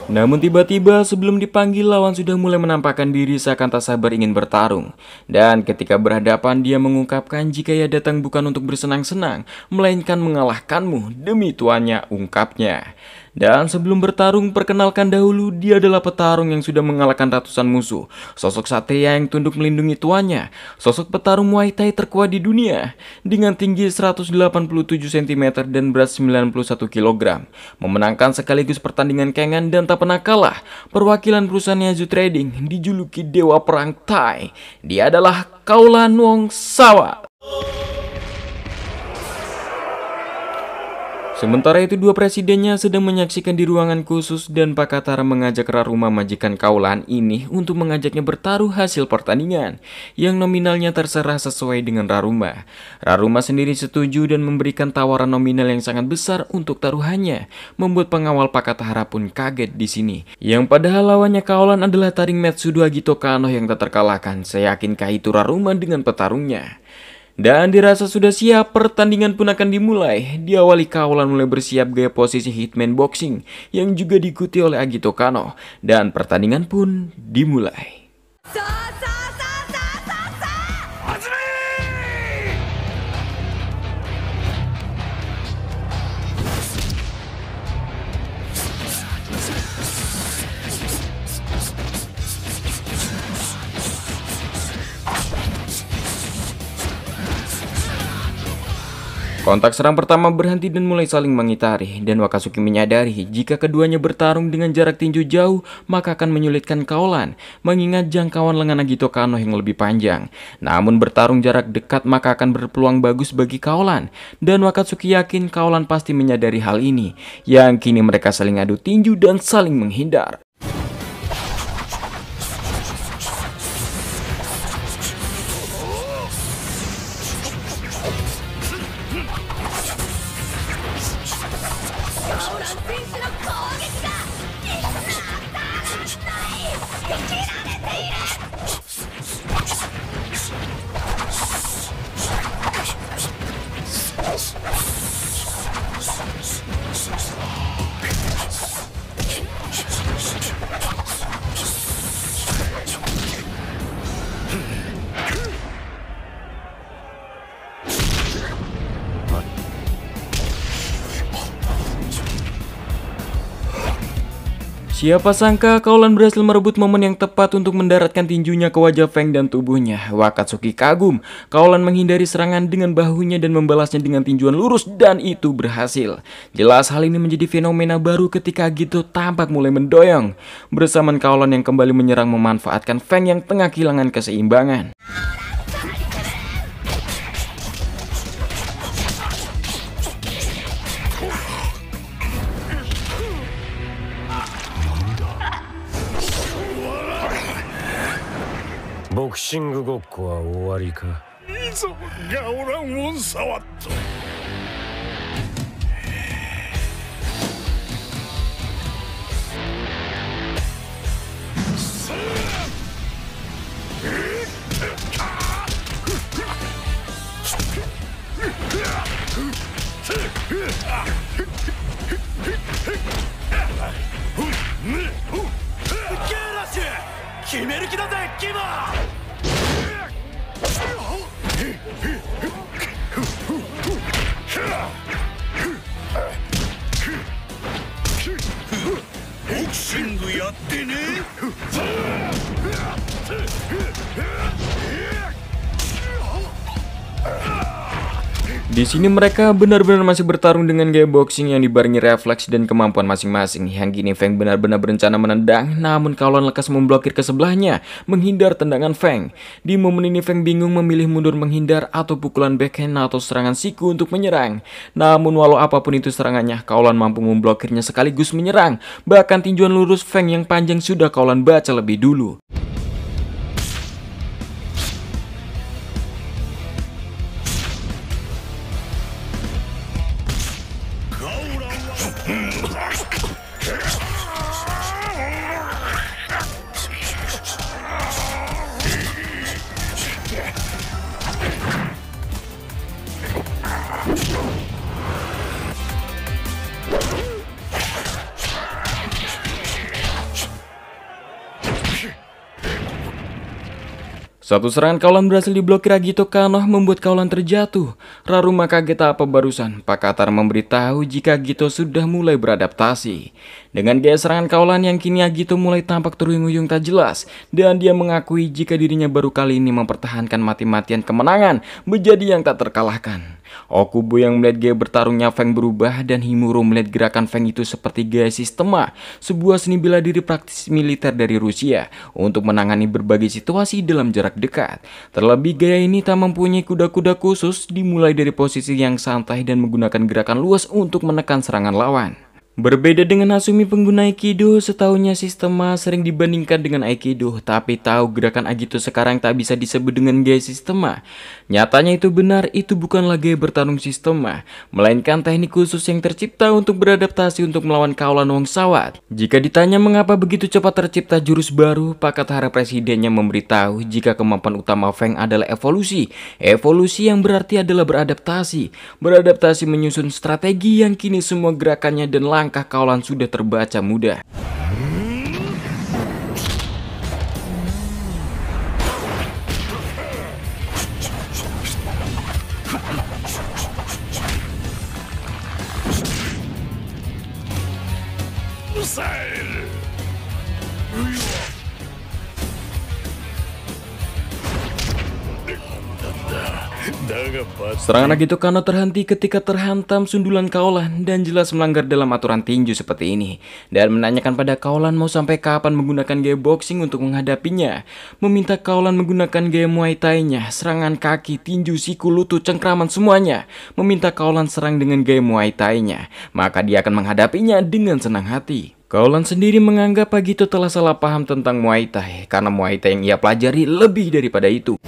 Namun tiba-tiba sebelum dipanggil lawan sudah mulai menampakkan diri seakan tak sabar ingin bertarung. Dan ketika berhadapan dia mengungkapkan jika ia datang bukan untuk bersenang-senang, melainkan mengalahkanmu demi tuannya, ungkapnya. Dan sebelum bertarung, perkenalkan dahulu dia adalah petarung yang sudah mengalahkan ratusan musuh. Sosok Satria yang tunduk melindungi tuannya. Sosok petarung Muay Thai terkuat di dunia. Dengan tinggi seratus delapan puluh tujuh sentimeter dan berat sembilan puluh satu kilogram. Memenangkan sekaligus pertandingan kengan dan tak pernah kalah. Perwakilan perusahaan Yazu Trading dijuluki Dewa Perang Thai. Dia adalah Kaulan Wong Sawa. Sementara itu dua presidennya sedang menyaksikan di ruangan khusus dan Pak Katara mengajak Raruma majikan Kaulan ini untuk mengajaknya bertaruh hasil pertandingan yang nominalnya terserah sesuai dengan Raruma. Raruma sendiri setuju dan memberikan tawaran nominal yang sangat besar untuk taruhannya, membuat pengawal Pak Katara pun kaget di sini. Yang padahal lawannya Kaulan adalah Taring Metsudo Agito Kano yang tak terkalahkan. Seyakinkah itu Raruma dengan petarungnya? Dan dirasa sudah siap, pertandingan pun akan dimulai. Diawali Kaulan mulai bersiap gaya posisi Hitman Boxing yang juga diikuti oleh Agito Kano. Dan pertandingan pun dimulai. Kontak serang pertama berhenti dan mulai saling mengitari, dan Wakatsuki menyadari jika keduanya bertarung dengan jarak tinju jauh maka akan menyulitkan Kaulan, mengingat jangkauan lengan Agito Kano yang lebih panjang. Namun bertarung jarak dekat maka akan berpeluang bagus bagi Kaulan, dan Wakatsuki yakin Kaulan pasti menyadari hal ini, yang kini mereka saling adu tinju dan saling menghindar. Siapa sangka Kaulan berhasil merebut momen yang tepat untuk mendaratkan tinjunya ke wajah Feng dan tubuhnya. Wakatsuki kagum. Kaulan menghindari serangan dengan bahunya dan membalasnya dengan tinjuan lurus, dan itu berhasil. Jelas hal ini menjadi fenomena baru ketika Agito tampak mulai mendoyong. Bersamaan Kaulan yang kembali menyerang memanfaatkan Feng yang tengah kehilangan keseimbangan. Boxing ごっこは終わりか。いいぞ、ガオラン・ウォンサワット。決める気だぜ、キマ。ボクシングやってね。 Di sini mereka benar-benar masih bertarung dengan gaya boxing yang dibarengi refleks dan kemampuan masing-masing. Yang kini Feng benar-benar berencana menendang, namun Kaulan lekas memblokir ke sebelahnya, menghindar tendangan Feng. Di momen ini Feng bingung memilih mundur menghindar atau pukulan backhand atau serangan siku untuk menyerang. Namun walau apapun itu serangannya, Kaulan mampu memblokirnya sekaligus menyerang. Bahkan tinjuan lurus Feng yang panjang sudah Kaulan baca lebih dulu. Satu serangan Kaulan berhasil diblokir Agito Kano membuat Kaulan terjatuh. Raruma kaget apa barusan. Pak Katar memberitahu jika Agito sudah mulai beradaptasi. Dengan gaya serangan Kaulan yang kini Agito mulai tampak terhuyung-huyung tak jelas. Dan dia mengakui jika dirinya baru kali ini mempertahankan mati-matian kemenangan menjadi yang tak terkalahkan. Okubo yang melihat gaya bertarungnya Feng berubah dan Himuro melihat gerakan Feng itu seperti gaya sistema, sebuah seni bela diri praktis militer dari Rusia untuk menangani berbagai situasi dalam jarak dekat. Terlebih gaya ini tak mempunyai kuda-kuda khusus, dimulai dari posisi yang santai dan menggunakan gerakan luas untuk menekan serangan lawan. Berbeda dengan Asumi pengguna Aikido, setahunya sistema sering dibandingkan dengan Aikido, tapi tahu gerakan Agito sekarang tak bisa disebut dengan gaya sistema. Nyatanya itu benar, itu bukanlah gaya bertarung sistema, melainkan teknik khusus yang tercipta untuk beradaptasi untuk melawan Kaulan Wongsawat. Jika ditanya mengapa begitu cepat tercipta jurus baru, Pak Katara presidennya memberitahu jika kemampuan utama Feng adalah evolusi. Evolusi yang berarti adalah beradaptasi. Beradaptasi menyusun strategi yang kini semua gerakannya dan langkah Langkah Kaulan sudah terbaca mudah. Serangan Agito Kano terhenti ketika terhantam sundulan Kaulan dan jelas melanggar dalam aturan tinju seperti ini, dan menanyakan pada Kaulan mau sampai kapan menggunakan gaya boxing untuk menghadapinya. Meminta Kaulan menggunakan gaya Muay Thai-nya, serangan kaki, tinju, siku, lutut, cengkraman semuanya. Meminta Kaulan serang dengan gaya Muay Thai-nya, maka dia akan menghadapinya dengan senang hati. Kaulan sendiri menganggap Agito telah salah paham tentang Muay Thai, karena Muay Thai yang ia pelajari lebih daripada itu.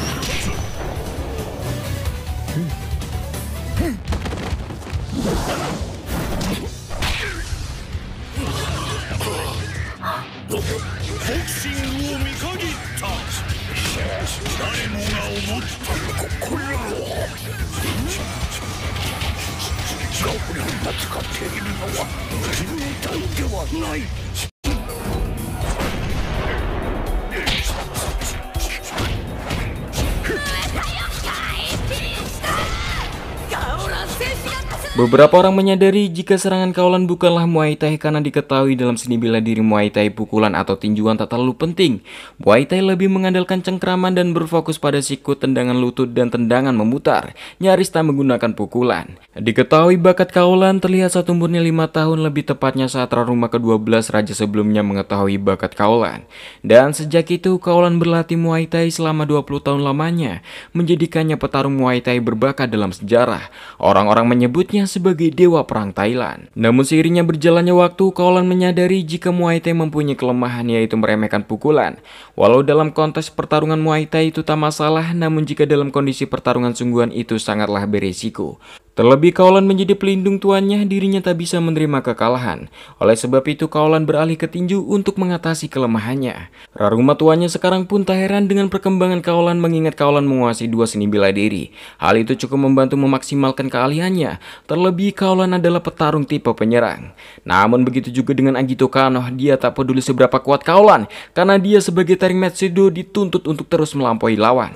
Beberapa orang menyadari jika serangan Kaulan bukanlah Muay Thai karena diketahui dalam seni bela diri Muay Thai pukulan atau tinjuan tak terlalu penting. Muay Thai lebih mengandalkan cengkraman dan berfokus pada siku, tendangan lutut, dan tendangan memutar, nyaris tak menggunakan pukulan. Diketahui bakat Kaulan terlihat saat umurnya lima tahun, lebih tepatnya saat Raruma kedua belas raja sebelumnya mengetahui bakat Kaulan. Dan sejak itu Kaulan berlatih Muay Thai selama dua puluh tahun lamanya, menjadikannya petarung Muay Thai berbakat dalam sejarah. Orang-orang menyebutnya sebagai dewa perang Thailand. Namun seiringnya berjalannya waktu, Kaulan menyadari jika Muay Thai mempunyai kelemahan, yaitu meremehkan pukulan. Walau dalam konteks pertarungan Muay Thai itu tak masalah, namun jika dalam kondisi pertarungan sungguhan itu sangatlah beresiko. Terlebih Kaulan menjadi pelindung tuannya, dirinya tak bisa menerima kekalahan. Oleh sebab itu Kaulan beralih ke tinju untuk mengatasi kelemahannya. Raruma tuannya sekarang pun tak heran dengan perkembangan Kaulan, mengingat Kaulan menguasai dua seni bela diri. Hal itu cukup membantu memaksimalkan keahliannya. Terlebih Kaulan adalah petarung tipe penyerang. Namun begitu juga dengan Agito Kano, dia tak peduli seberapa kuat Kaulan, karena dia sebagai taring Metsudo dituntut untuk terus melampaui lawan.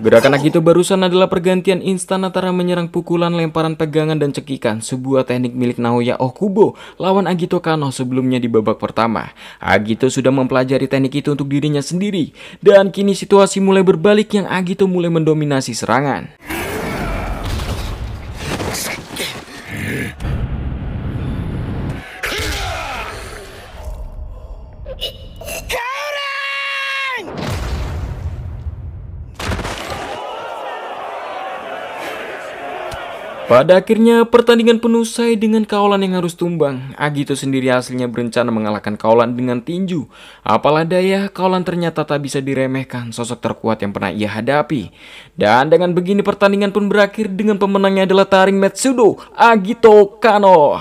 Gerakan Agito barusan adalah pergantian instan antara menyerang pukulan, lemparan, pegangan, dan cekikan, sebuah teknik milik Naoya Okubo lawan Agito Kano sebelumnya di babak pertama. Agito sudah mempelajari teknik itu untuk dirinya sendiri, dan kini situasi mulai berbalik yang Agito mulai mendominasi serangan. Pada akhirnya pertandingan pun usai dengan kaolan yang harus tumbang. Agito sendiri hasilnya berencana mengalahkan kaolan dengan tinju. Apalah daya, kaolan ternyata tak bisa diremehkan, sosok terkuat yang pernah ia hadapi. Dan dengan begini pertandingan pun berakhir dengan pemenangnya adalah taring Matsudo Agito Kano.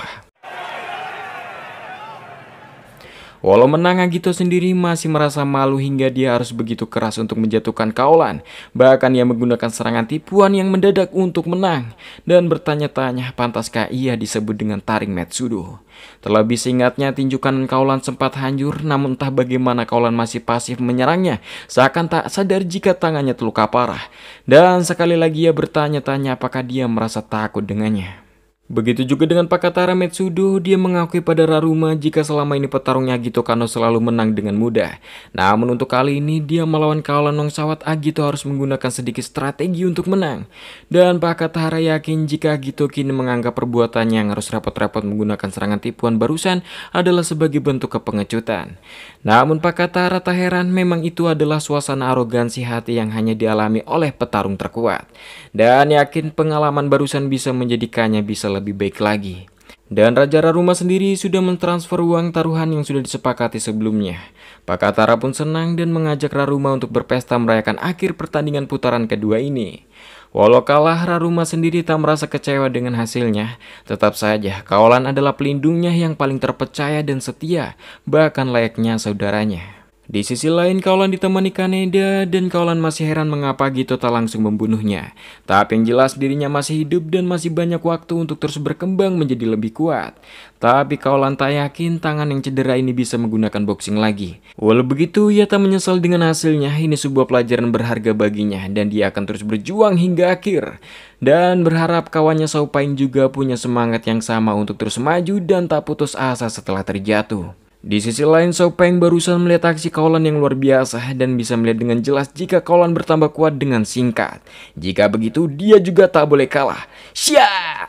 Walau menang, Agito sendiri masih merasa malu hingga dia harus begitu keras untuk menjatuhkan kaolan. Bahkan ia menggunakan serangan tipuan yang mendadak untuk menang. Dan bertanya-tanya, pantaskah ia disebut dengan taring Matsudo? Terlebih seingatnya, tinju kanan kaolan sempat hancur, namun entah bagaimana kaolan masih pasif menyerangnya, seakan tak sadar jika tangannya terluka parah. Dan sekali lagi ia bertanya-tanya apakah dia merasa takut dengannya. Begitu juga dengan Pakatara Matsudo, dia mengakui pada Raruma jika selama ini petarungnya Agito Kano selalu menang dengan mudah. Namun untuk kali ini dia melawan kaolan Nongsawat, Agito harus menggunakan sedikit strategi untuk menang. Dan Pakatara yakin jika Agito kini menganggap perbuatannya yang harus repot-repot menggunakan serangan tipuan barusan adalah sebagai bentuk kepengecutan. Namun Pakatara tak heran, memang itu adalah suasana arogansi hati yang hanya dialami oleh petarung terkuat. Dan yakin pengalaman barusan bisa menjadikannya bisa lebih baik lagi. Dan Raja Raruma sendiri sudah mentransfer uang taruhan yang sudah disepakati sebelumnya. Pakatara pun senang dan mengajak Raruma untuk berpesta merayakan akhir pertandingan putaran kedua ini. Walau kalah, Raruma sendiri tak merasa kecewa dengan hasilnya. Tetap saja, kaolan adalah pelindungnya yang paling terpercaya dan setia, bahkan layaknya saudaranya. Di sisi lain, kaolan ditemani Kaneda dan kaolan masih heran mengapa Agito tak langsung membunuhnya. Tapi yang jelas dirinya masih hidup dan masih banyak waktu untuk terus berkembang menjadi lebih kuat. Tapi kaolan tak yakin tangan yang cedera ini bisa menggunakan boxing lagi. Walau begitu, ia tak menyesal dengan hasilnya. Ini sebuah pelajaran berharga baginya dan dia akan terus berjuang hingga akhir. Dan berharap kawannya Sao Paing juga punya semangat yang sama untuk terus maju dan tak putus asa setelah terjatuh. Di sisi lain, Sao Paing barusan melihat aksi kaolan yang luar biasa dan bisa melihat dengan jelas jika kaolan bertambah kuat dengan singkat. Jika begitu, dia juga tak boleh kalah. Sya!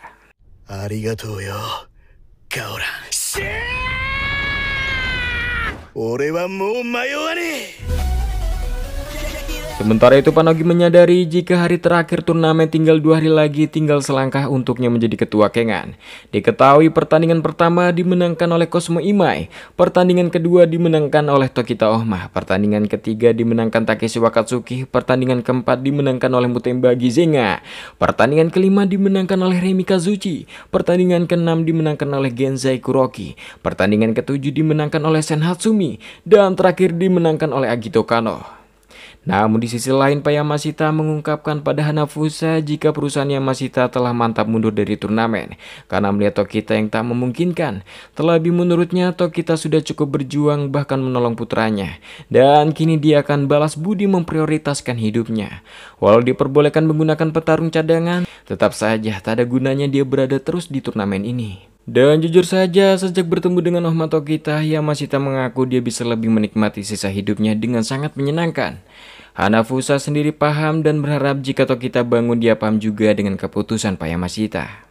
Arigatou yo, kaolan. Sya! Ore wa mou mayou ne. Sementara itu Panogi menyadari jika hari terakhir turnamen tinggal dua hari lagi, tinggal selangkah untuknya menjadi ketua Kengan. Diketahui pertandingan pertama dimenangkan oleh Cosmo Imai, pertandingan kedua dimenangkan oleh Tokita Ohma, pertandingan ketiga dimenangkan Takeshi Wakatsuki, pertandingan keempat dimenangkan oleh Mutemba Gizenga, pertandingan kelima dimenangkan oleh Remi Kazuchi, pertandingan keenam dimenangkan oleh Genzai Kuroki, pertandingan ketujuh dimenangkan oleh Sen Hatsumi, dan terakhir dimenangkan oleh Agito Kano. Namun di sisi lain, Pak Yamashita mengungkapkan pada Hanafusa jika perusahaan Yamashita telah mantap mundur dari turnamen karena melihat Tokita yang tak memungkinkan. Terlebih menurutnya Tokita sudah cukup berjuang bahkan menolong putranya, dan kini dia akan balas budi memprioritaskan hidupnya. Walau diperbolehkan menggunakan petarung cadangan, tetap saja tak ada gunanya dia berada terus di turnamen ini. Dan jujur saja, sejak bertemu dengan Ohma Tokita, Yamashita mengaku dia bisa lebih menikmati sisa hidupnya dengan sangat menyenangkan. Hanafusa sendiri paham dan berharap jika Tokita bangun dia paham juga dengan keputusan Pak Yamashita.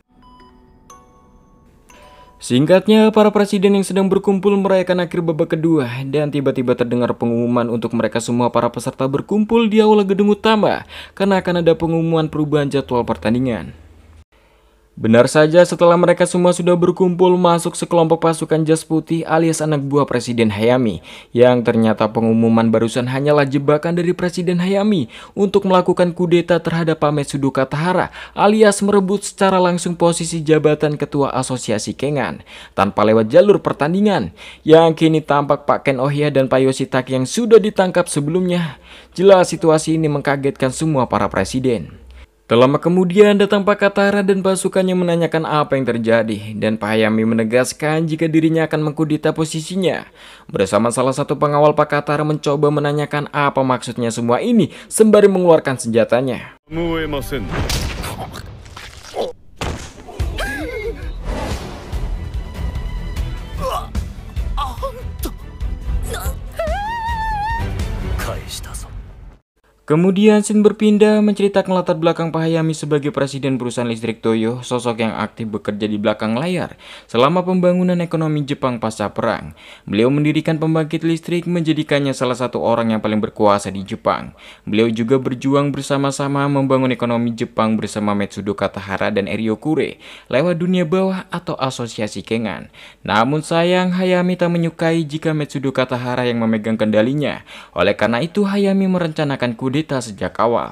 Singkatnya, para presiden yang sedang berkumpul merayakan akhir babak kedua dan tiba-tiba terdengar pengumuman untuk mereka semua para peserta berkumpul di aula gedung utama karena akan ada pengumuman perubahan jadwal pertandingan. Benar saja, setelah mereka semua sudah berkumpul, masuk sekelompok pasukan jas putih alias anak buah Presiden Hayami, yang ternyata pengumuman barusan hanyalah jebakan dari Presiden Hayami untuk melakukan kudeta terhadap Pak Matsudo Katahara alias merebut secara langsung posisi jabatan Ketua Asosiasi Kengan tanpa lewat jalur pertandingan, yang kini tampak Pak Ken Ohya dan Pak Yoshitake yang sudah ditangkap sebelumnya. Jelas situasi ini mengkagetkan semua para presiden. Tak lama kemudian datang Pak Katara dan pasukannya menanyakan apa yang terjadi, dan Pak Hayami menegaskan jika dirinya akan mengkudeta posisinya. Bersama salah satu pengawal, Pak Katara mencoba menanyakan apa maksudnya semua ini sembari mengeluarkan senjatanya. Kemudian scene berpindah menceritakan latar belakang Pak Hayami sebagai presiden perusahaan listrik Toyo, sosok yang aktif bekerja di belakang layar selama pembangunan ekonomi Jepang pasca perang. Beliau mendirikan pembangkit listrik, menjadikannya salah satu orang yang paling berkuasa di Jepang. Beliau juga berjuang bersama-sama membangun ekonomi Jepang bersama Metsudo Katahara dan Ryokure lewat dunia bawah atau asosiasi Kengan. Namun sayang, Hayami tak menyukai jika Metsudo Katahara yang memegang kendalinya. Oleh karena itu, Hayami merencanakan kudeta sejak awal.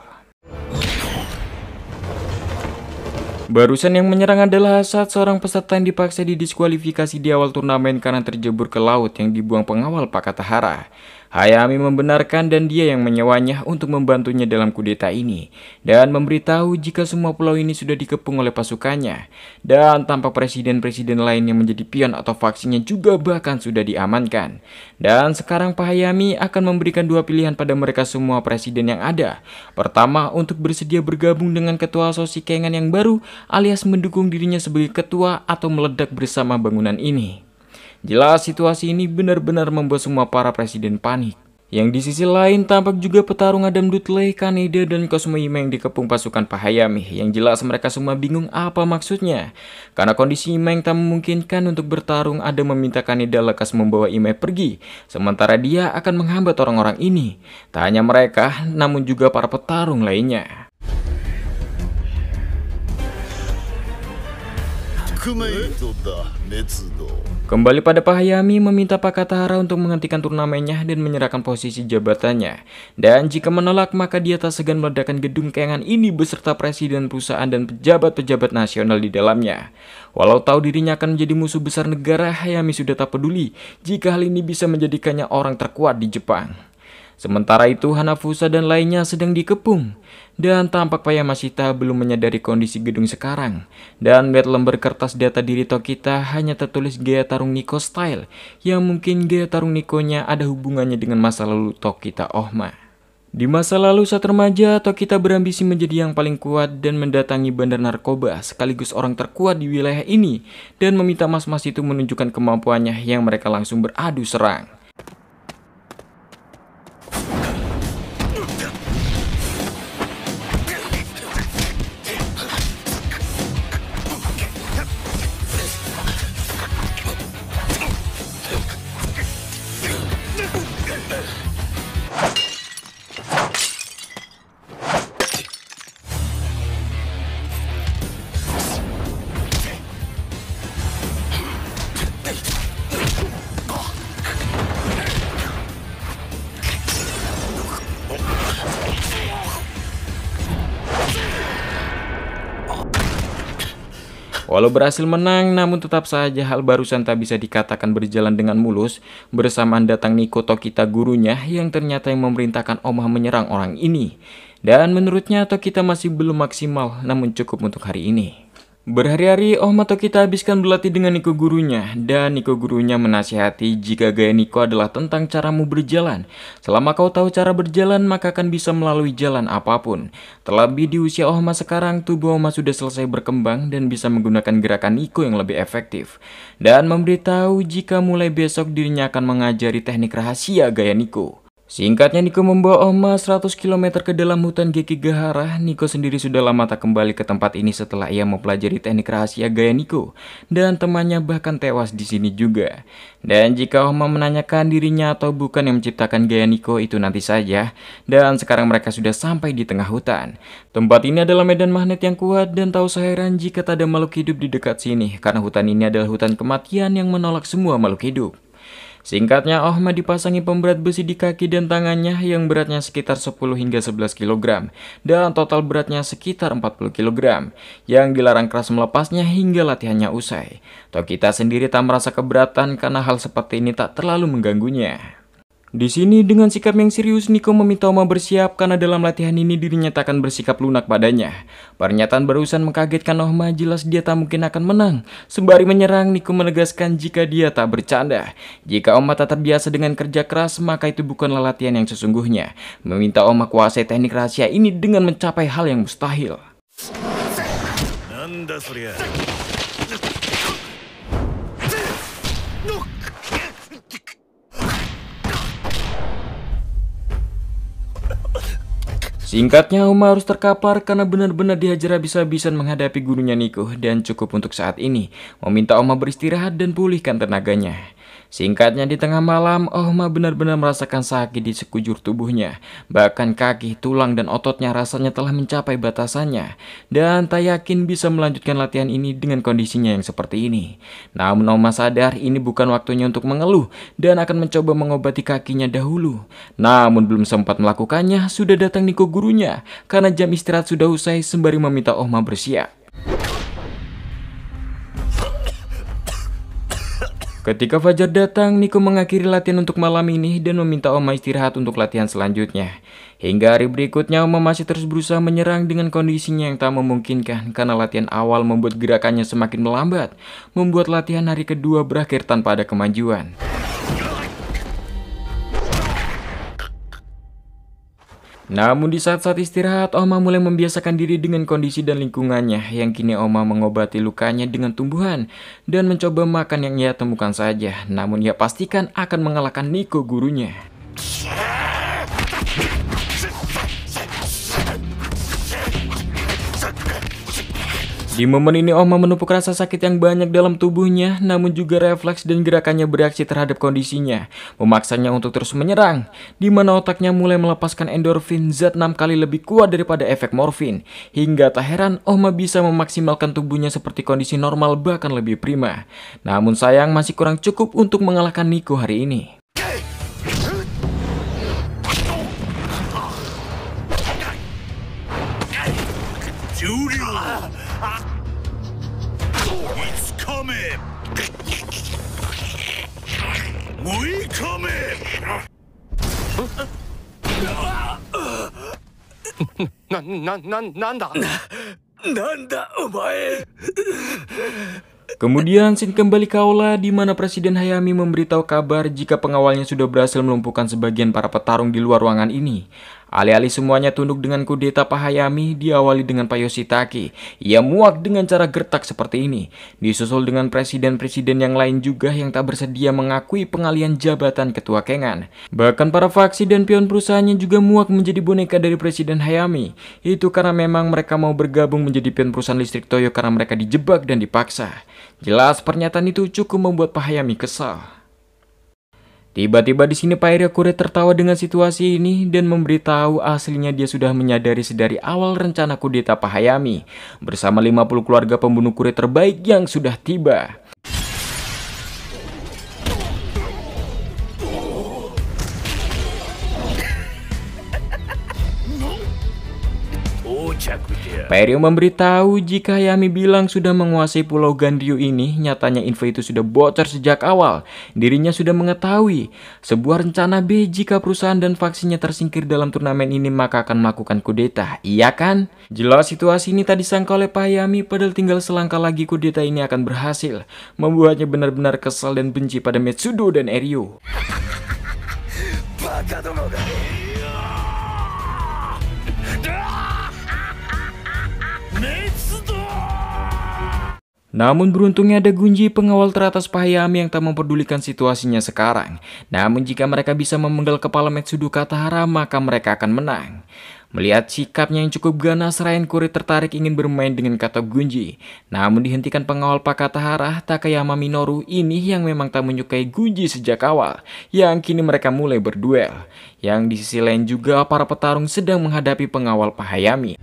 Barusan yang menyerang adalah saat seorang peserta yang dipaksa didiskualifikasi di awal turnamen karena terjebur ke laut yang dibuang pengawal Pak Katahara. Hayami membenarkan dan dia yang menyewanya untuk membantunya dalam kudeta ini, dan memberitahu jika semua pulau ini sudah dikepung oleh pasukannya, dan tampak presiden-presiden lain yang menjadi pion atau faksinya juga bahkan sudah diamankan. Dan sekarang Pak Hayami akan memberikan dua pilihan pada mereka semua presiden yang ada. Pertama, untuk bersedia bergabung dengan ketua Asosi Kengan yang baru, alias mendukung dirinya sebagai ketua atau meledak bersama bangunan ini. Jelas situasi ini benar-benar membuat semua para presiden panik. Yang di sisi lain tampak juga petarung Adam Dudley, Kaneda, dan Cosmo Ime yang dikepung pasukan Pak Hayami. Yang jelas mereka semua bingung apa maksudnya. Karena kondisi Ime yang tak memungkinkan untuk bertarung, Adam meminta Kaneda lekas membawa Ime pergi. Sementara dia akan menghambat orang-orang ini. Tak hanya mereka, namun juga para petarung lainnya. Kembali pada Pak Hayami meminta Pak Katahara untuk menghentikan turnamennya dan menyerahkan posisi jabatannya. Dan jika menolak, maka dia tak segan meledakkan gedung Kengan ini beserta presiden perusahaan dan pejabat-pejabat nasional di dalamnya. Walau tahu dirinya akan menjadi musuh besar negara, Hayami sudah tak peduli jika hal ini bisa menjadikannya orang terkuat di Jepang. Sementara itu, Hanafusa dan lainnya sedang dikepung. Dan tampak Pak Yamashita belum menyadari kondisi gedung sekarang. Dan melihat lembar kertas data diri Tokita hanya tertulis gaya tarung Nikko style, yang mungkin gaya tarung Nikkonya ada hubungannya dengan masa lalu Tokita Ohma. Di masa lalu saat remaja, Tokita berambisi menjadi yang paling kuat dan mendatangi bandar narkoba sekaligus orang terkuat di wilayah ini, dan meminta mas-mas itu menunjukkan kemampuannya yang mereka langsung beradu serang. Walau berhasil menang, namun tetap saja hal barusan tak bisa dikatakan berjalan dengan mulus. Bersamaan datang Nikko Tokita, gurunya, yang ternyata yang memerintahkan Ohma menyerang orang ini. Dan menurutnya Tokita masih belum maksimal, namun cukup untuk hari ini. Berhari-hari Ohma Tokita habiskan berlatih dengan Nikko gurunya, dan Nikko gurunya menasihati jika gaya Nikko adalah tentang caramu berjalan. Selama kau tahu cara berjalan, maka akan bisa melalui jalan apapun. Terlebih di usia Ohma sekarang, tubuh Ohma sudah selesai berkembang dan bisa menggunakan gerakan Nikko yang lebih efektif. Dan memberitahu jika mulai besok dirinya akan mengajari teknik rahasia gaya Nikko. Singkatnya, Nikko membawa Ohma seratus kilometer ke dalam hutan Gekigahara. Nikko sendiri sudah lama tak kembali ke tempat ini setelah ia mempelajari teknik rahasia gaya Nikko, dan temannya bahkan tewas di sini juga. Dan jika Ohma menanyakan dirinya atau bukan yang menciptakan gaya Nikko, itu nanti saja. Dan sekarang mereka sudah sampai di tengah hutan. Tempat ini adalah medan magnet yang kuat, dan tahu seheran jika tak ada makhluk hidup di dekat sini, karena hutan ini adalah hutan kematian yang menolak semua makhluk hidup. Singkatnya, Ohma dipasangi pemberat besi di kaki dan tangannya yang beratnya sekitar sepuluh hingga sebelas kilogram dan total beratnya sekitar empat puluh kilogram, yang dilarang keras melepasnya hingga latihannya usai. Tokita sendiri tak merasa keberatan karena hal seperti ini tak terlalu mengganggunya. Di sini dengan sikap yang serius, Nico meminta Oma bersiap karena dalam latihan ini dirinya tak akan bersikap lunak padanya. Pernyataan barusan mengkagetkan Oma, jelas dia tak mungkin akan menang. Sembari menyerang, Nico menegaskan jika dia tak bercanda. Jika Oma tak terbiasa dengan kerja keras, maka itu bukanlah latihan yang sesungguhnya. Meminta Oma kuasai teknik rahasia ini dengan mencapai hal yang mustahil. Nanda surya. Singkatnya, Oma harus terkapar karena benar-benar dihajar habis-habisan menghadapi gurunya Nico, dan cukup untuk saat ini meminta Oma beristirahat dan pulihkan tenaganya. Singkatnya, di tengah malam, Oma benar-benar merasakan sakit di sekujur tubuhnya. Bahkan kaki, tulang, dan ototnya rasanya telah mencapai batasannya. Dan tak yakin bisa melanjutkan latihan ini dengan kondisinya yang seperti ini. Namun Oma sadar ini bukan waktunya untuk mengeluh dan akan mencoba mengobati kakinya dahulu. Namun belum sempat melakukannya, sudah datang Nico gurunya. Karena jam istirahat sudah usai, sembari meminta Oma bersiap. Ketika fajar datang, Nico mengakhiri latihan untuk malam ini dan meminta Oma istirahat untuk latihan selanjutnya. Hingga hari berikutnya, Oma masih terus berusaha menyerang dengan kondisinya yang tak memungkinkan karena latihan awal membuat gerakannya semakin melambat, membuat latihan hari kedua berakhir tanpa ada kemajuan. Namun di saat-saat istirahat, Oma mulai membiasakan diri dengan kondisi dan lingkungannya, yang kini Oma mengobati lukanya dengan tumbuhan dan mencoba makan yang ia temukan saja. Namun ia pastikan akan mengalahkan Nico gurunya. Di momen ini Oma menumpuk rasa sakit yang banyak dalam tubuhnya, namun juga refleks dan gerakannya bereaksi terhadap kondisinya, memaksanya untuk terus menyerang, di mana otaknya mulai melepaskan endorfin, zat enam kali lebih kuat daripada efek morfin. Hingga tak heran Oma bisa memaksimalkan tubuhnya seperti kondisi normal, bahkan lebih prima. Namun sayang masih kurang cukup untuk mengalahkan Nico hari ini. Kemudian scene kembali ke aula di mana Presiden Hayami memberitahu kabar jika pengawalnya sudah berhasil melumpuhkan sebagian para petarung di luar ruangan ini. Alih-alih semuanya tunduk dengan kudeta Pak Hayami, diawali dengan Pak Yoshitake. Ia muak dengan cara gertak seperti ini, disusul dengan presiden-presiden yang lain juga yang tak bersedia mengakui pengalihan jabatan ketua Kengan. Bahkan para faksi dan pion perusahaannya juga muak menjadi boneka dari Presiden Hayami. Itu karena memang mereka mau bergabung menjadi pion perusahaan listrik Toyo karena mereka dijebak dan dipaksa. Jelas pernyataan itu cukup membuat Pak Hayami kesal. Tiba-tiba di sini Pak Irakure tertawa dengan situasi ini dan memberitahu aslinya dia sudah menyadari sedari awal rencana kudeta Pak Hayami bersama lima puluh keluarga pembunuh kure terbaik yang sudah tiba. Pak Ryo memberitahu jika Hayami bilang sudah menguasai pulau Ganryu ini, nyatanya info itu sudah bocor sejak awal. Dirinya sudah mengetahui sebuah rencana B jika perusahaan dan faksinya tersingkir dalam turnamen ini maka akan melakukan kudeta. Iya kan? Jelas situasi ini tak disangka oleh Pak Hayami, padahal tinggal selangkah lagi kudeta ini akan berhasil. Membuatnya benar-benar kesal dan benci pada Metsudo dan Ryo. Namun beruntungnya ada Gunji, pengawal teratas Pak Hayami yang tak memperdulikan situasinya sekarang. Namun jika mereka bisa memenggal kepala Metsudo Katahara, maka mereka akan menang. Melihat sikapnya yang cukup ganas, Rain Kure tertarik ingin bermain dengan kata Gunji. Namun dihentikan pengawal Pak Katahara, Takayama Minoru ini yang memang tak menyukai Gunji sejak awal. Yang kini mereka mulai berduel. Yang di sisi lain juga para petarung sedang menghadapi pengawal Pak Hayami.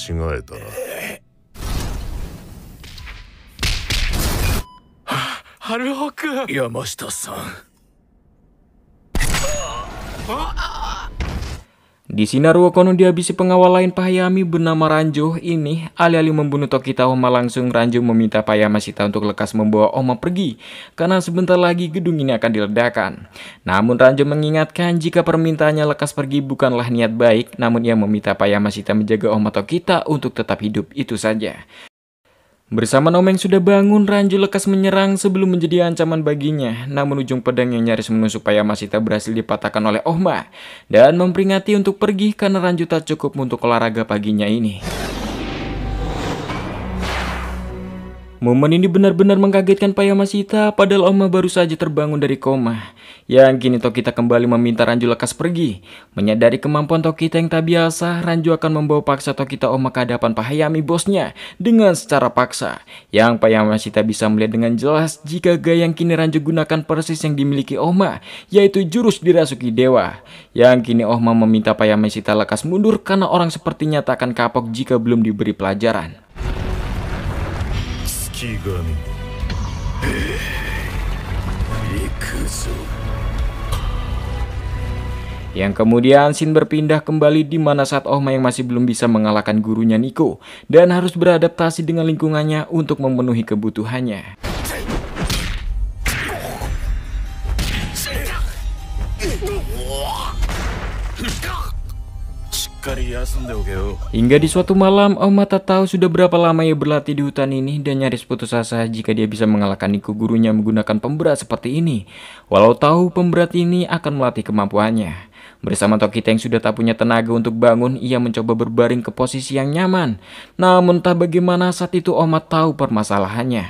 違えた。春尾君、山下さん。 Di Shinaruo Kono dihabisi pengawal lain Pak Hayami bernama Ranjo ini. Alih-alih membunuh Tokita, Oma langsung Ranjo meminta Pak Yamashita untuk lekas membawa Oma pergi karena sebentar lagi gedung ini akan diledakkan. Namun Ranjo mengingatkan jika permintaannya lekas pergi bukanlah niat baik, namun ia meminta Pak Yamashita menjaga Oma Tokita untuk tetap hidup, itu saja. Bersama Noma yang sudah bangun, Ranjo lekas menyerang sebelum menjadi ancaman baginya. Namun ujung pedang yang nyaris menusuk Pak Yamashita berhasil dipatahkan oleh Oma dan memperingati untuk pergi karena Ranjo tak cukup untuk olahraga paginya ini. Momen ini benar-benar mengkagetkan Pak Yamashita, padahal Oma baru saja terbangun dari koma. Yang kini Tokita kembali meminta Ranjo lekas pergi. Menyadari kemampuan Tokita yang tak biasa, Ranjo akan membawa paksa Tokita Oma ke hadapan Pak Hayami bosnya dengan secara paksa. Yang Pak Yamashita bisa melihat dengan jelas jika gaya yang kini Ranjo gunakan persis yang dimiliki Oma, yaitu jurus dirasuki dewa. Yang kini Oma meminta Pak Yamashita lekas mundur karena orang sepertinya tak akan kapok jika belum diberi pelajaran. Yang kemudian scene berpindah kembali di mana saat Oma yang masih belum bisa mengalahkan gurunya Nico dan harus beradaptasi dengan lingkungannya untuk memenuhi kebutuhannya. Hingga di suatu malam, Oma tak tahu sudah berapa lama ia berlatih di hutan ini dan nyaris putus asa jika dia bisa mengalahkan Nico gurunya menggunakan pemberat seperti ini. Walau tahu pemberat ini akan melatih kemampuannya. Bersama Tokita yang sudah tak punya tenaga untuk bangun, ia mencoba berbaring ke posisi yang nyaman. Namun tak bagaimana saat itu Oma tahu permasalahannya.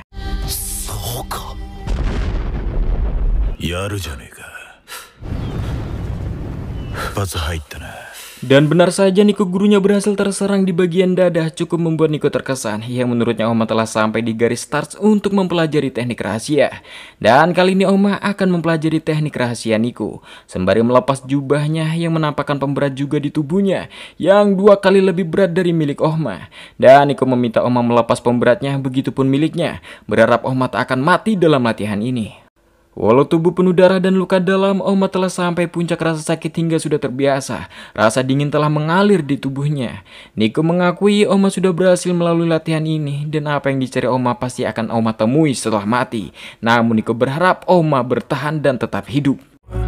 Dan benar saja Nico gurunya berhasil terserang di bagian dada, cukup membuat Nico terkesan. Yang menurutnya Oma telah sampai di garis start untuk mempelajari teknik rahasia. Dan kali ini Oma akan mempelajari teknik rahasia Nico sembari melepas jubahnya yang menampakkan pemberat juga di tubuhnya yang dua kali lebih berat dari milik Oma. Dan Nico meminta Oma melepas pemberatnya, begitupun miliknya, berharap Oma tak akan mati dalam latihan ini. Walau tubuh penuh darah dan luka dalam, Oma telah sampai puncak rasa sakit hingga sudah terbiasa. Rasa dingin telah mengalir di tubuhnya. Nico mengakui Oma sudah berhasil melalui latihan ini dan apa yang dicari Oma pasti akan Oma temui setelah mati. Namun Nico berharap Oma bertahan dan tetap hidup.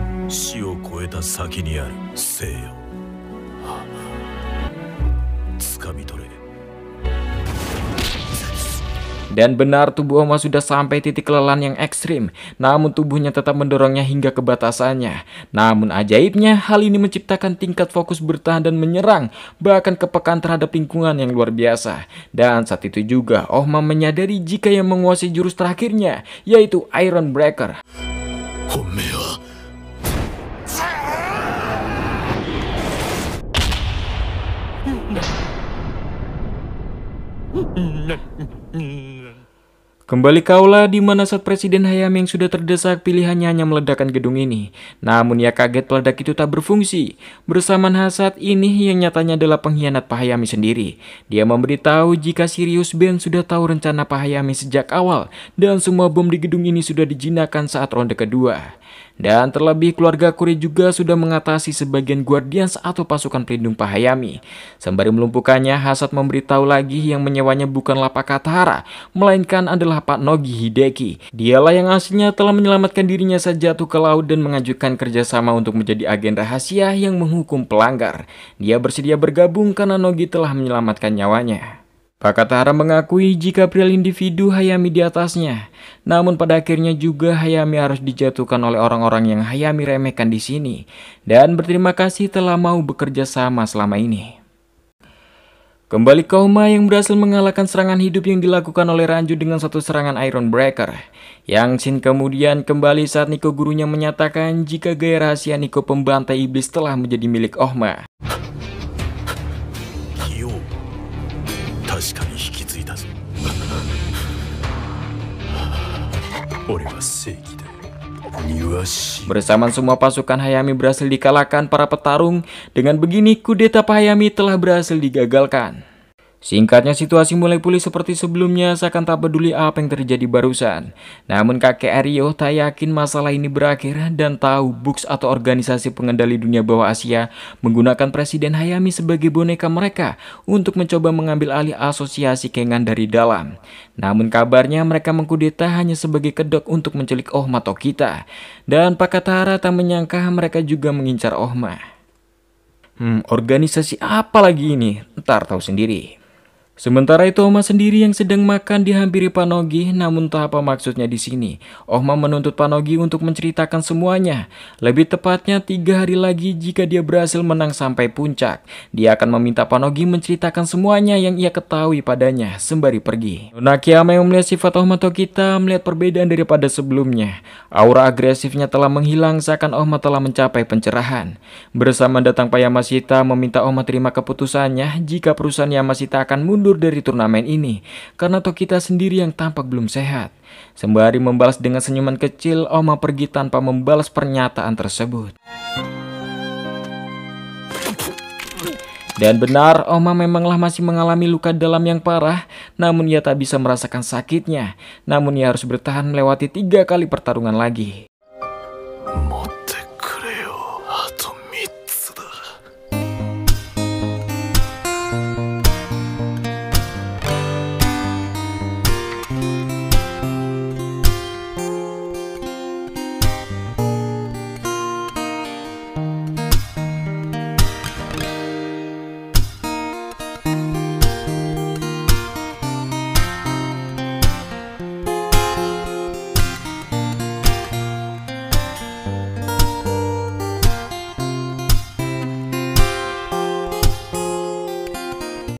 Dan benar tubuh Oma sudah sampai titik kelelahan yang ekstrim, namun tubuhnya tetap mendorongnya hingga ke batasannya. Namun ajaibnya hal ini menciptakan tingkat fokus bertahan dan menyerang, bahkan kepekaan terhadap lingkungan yang luar biasa. Dan saat itu juga Oma menyadari jika yang menguasai jurus terakhirnya, yaitu Iron Breaker. Kembali kaulah di mana saat Presiden Hayami yang sudah terdesak pilihannya hanya meledakkan gedung ini. Namun ia kaget peledak itu tak berfungsi. Bersamaan saat ini yang nyatanya adalah pengkhianat Pak Hayami sendiri. Dia memberitahu jika Sirius Ben sudah tahu rencana Pak Hayami sejak awal dan semua bom di gedung ini sudah dijinakkan saat ronde kedua. Dan terlebih keluarga Kure juga sudah mengatasi sebagian Guardians atau pasukan pelindung Pak Hayami. Sembari melumpuhkannya, Hasad memberitahu lagi yang menyewanya bukanlah Pak Katahara, melainkan adalah Pak Nogi Hideki. Dialah yang aslinya telah menyelamatkan dirinya saat jatuh ke laut dan mengajukan kerjasama untuk menjadi agen rahasia yang menghukum pelanggar. Dia bersedia bergabung karena Nogi telah menyelamatkan nyawanya. Pak Katahara mengakui jika real individu Hayami di atasnya. Namun pada akhirnya juga Hayami harus dijatuhkan oleh orang-orang yang Hayami remehkan di sini. Dan berterima kasih telah mau bekerja sama selama ini. Kembali ke Oma yang berhasil mengalahkan serangan hidup yang dilakukan oleh Ranjo dengan satu serangan Iron Breaker. Yang Shin kemudian kembali saat Nico gurunya menyatakan jika gaya rahasia Nico pembantai iblis telah menjadi milik Oma. Bersamaan semua pasukan Hayami berhasil dikalahkan para petarung. Dengan begini kudeta Pak Hayami telah berhasil digagalkan. Singkatnya, situasi mulai pulih seperti sebelumnya, seakan tak peduli apa yang terjadi barusan. Namun kakek Aryo tak yakin masalah ini berakhir dan tahu Bux atau organisasi pengendali dunia bawah Asia menggunakan Presiden Hayami sebagai boneka mereka untuk mencoba mengambil alih asosiasi Kengan dari dalam. Namun kabarnya mereka mengkudeta hanya sebagai kedok untuk menculik Ohma Tokita. Dan Pak Katara tak menyangka mereka juga mengincar Ohma. Hmm, organisasi apa lagi ini? Ntar tahu sendiri. Sementara itu Ohma sendiri yang sedang makan dihampiri Panogi, namun tak apa maksudnya di sini. Ohma menuntut Panogi untuk menceritakan semuanya. Lebih tepatnya tiga hari lagi jika dia berhasil menang sampai puncak. Dia akan meminta Panogi menceritakan semuanya yang ia ketahui padanya sembari pergi. Nona Kiyama yang melihat sifat Ohma Tokita melihat perbedaan daripada sebelumnya. Aura agresifnya telah menghilang seakan Ohma telah mencapai pencerahan. Bersama datang Pak Yamashita meminta Ohma terima keputusannya jika perusahaan Yamashita akan mundur dari turnamen ini karena Tokita sendiri yang tampak belum sehat. Sembari membalas dengan senyuman kecil, Ohma pergi tanpa membalas pernyataan tersebut. Dan benar, Ohma memanglah masih mengalami luka dalam yang parah, namun ia tak bisa merasakan sakitnya. Namun ia harus bertahan melewati tiga kali pertarungan lagi.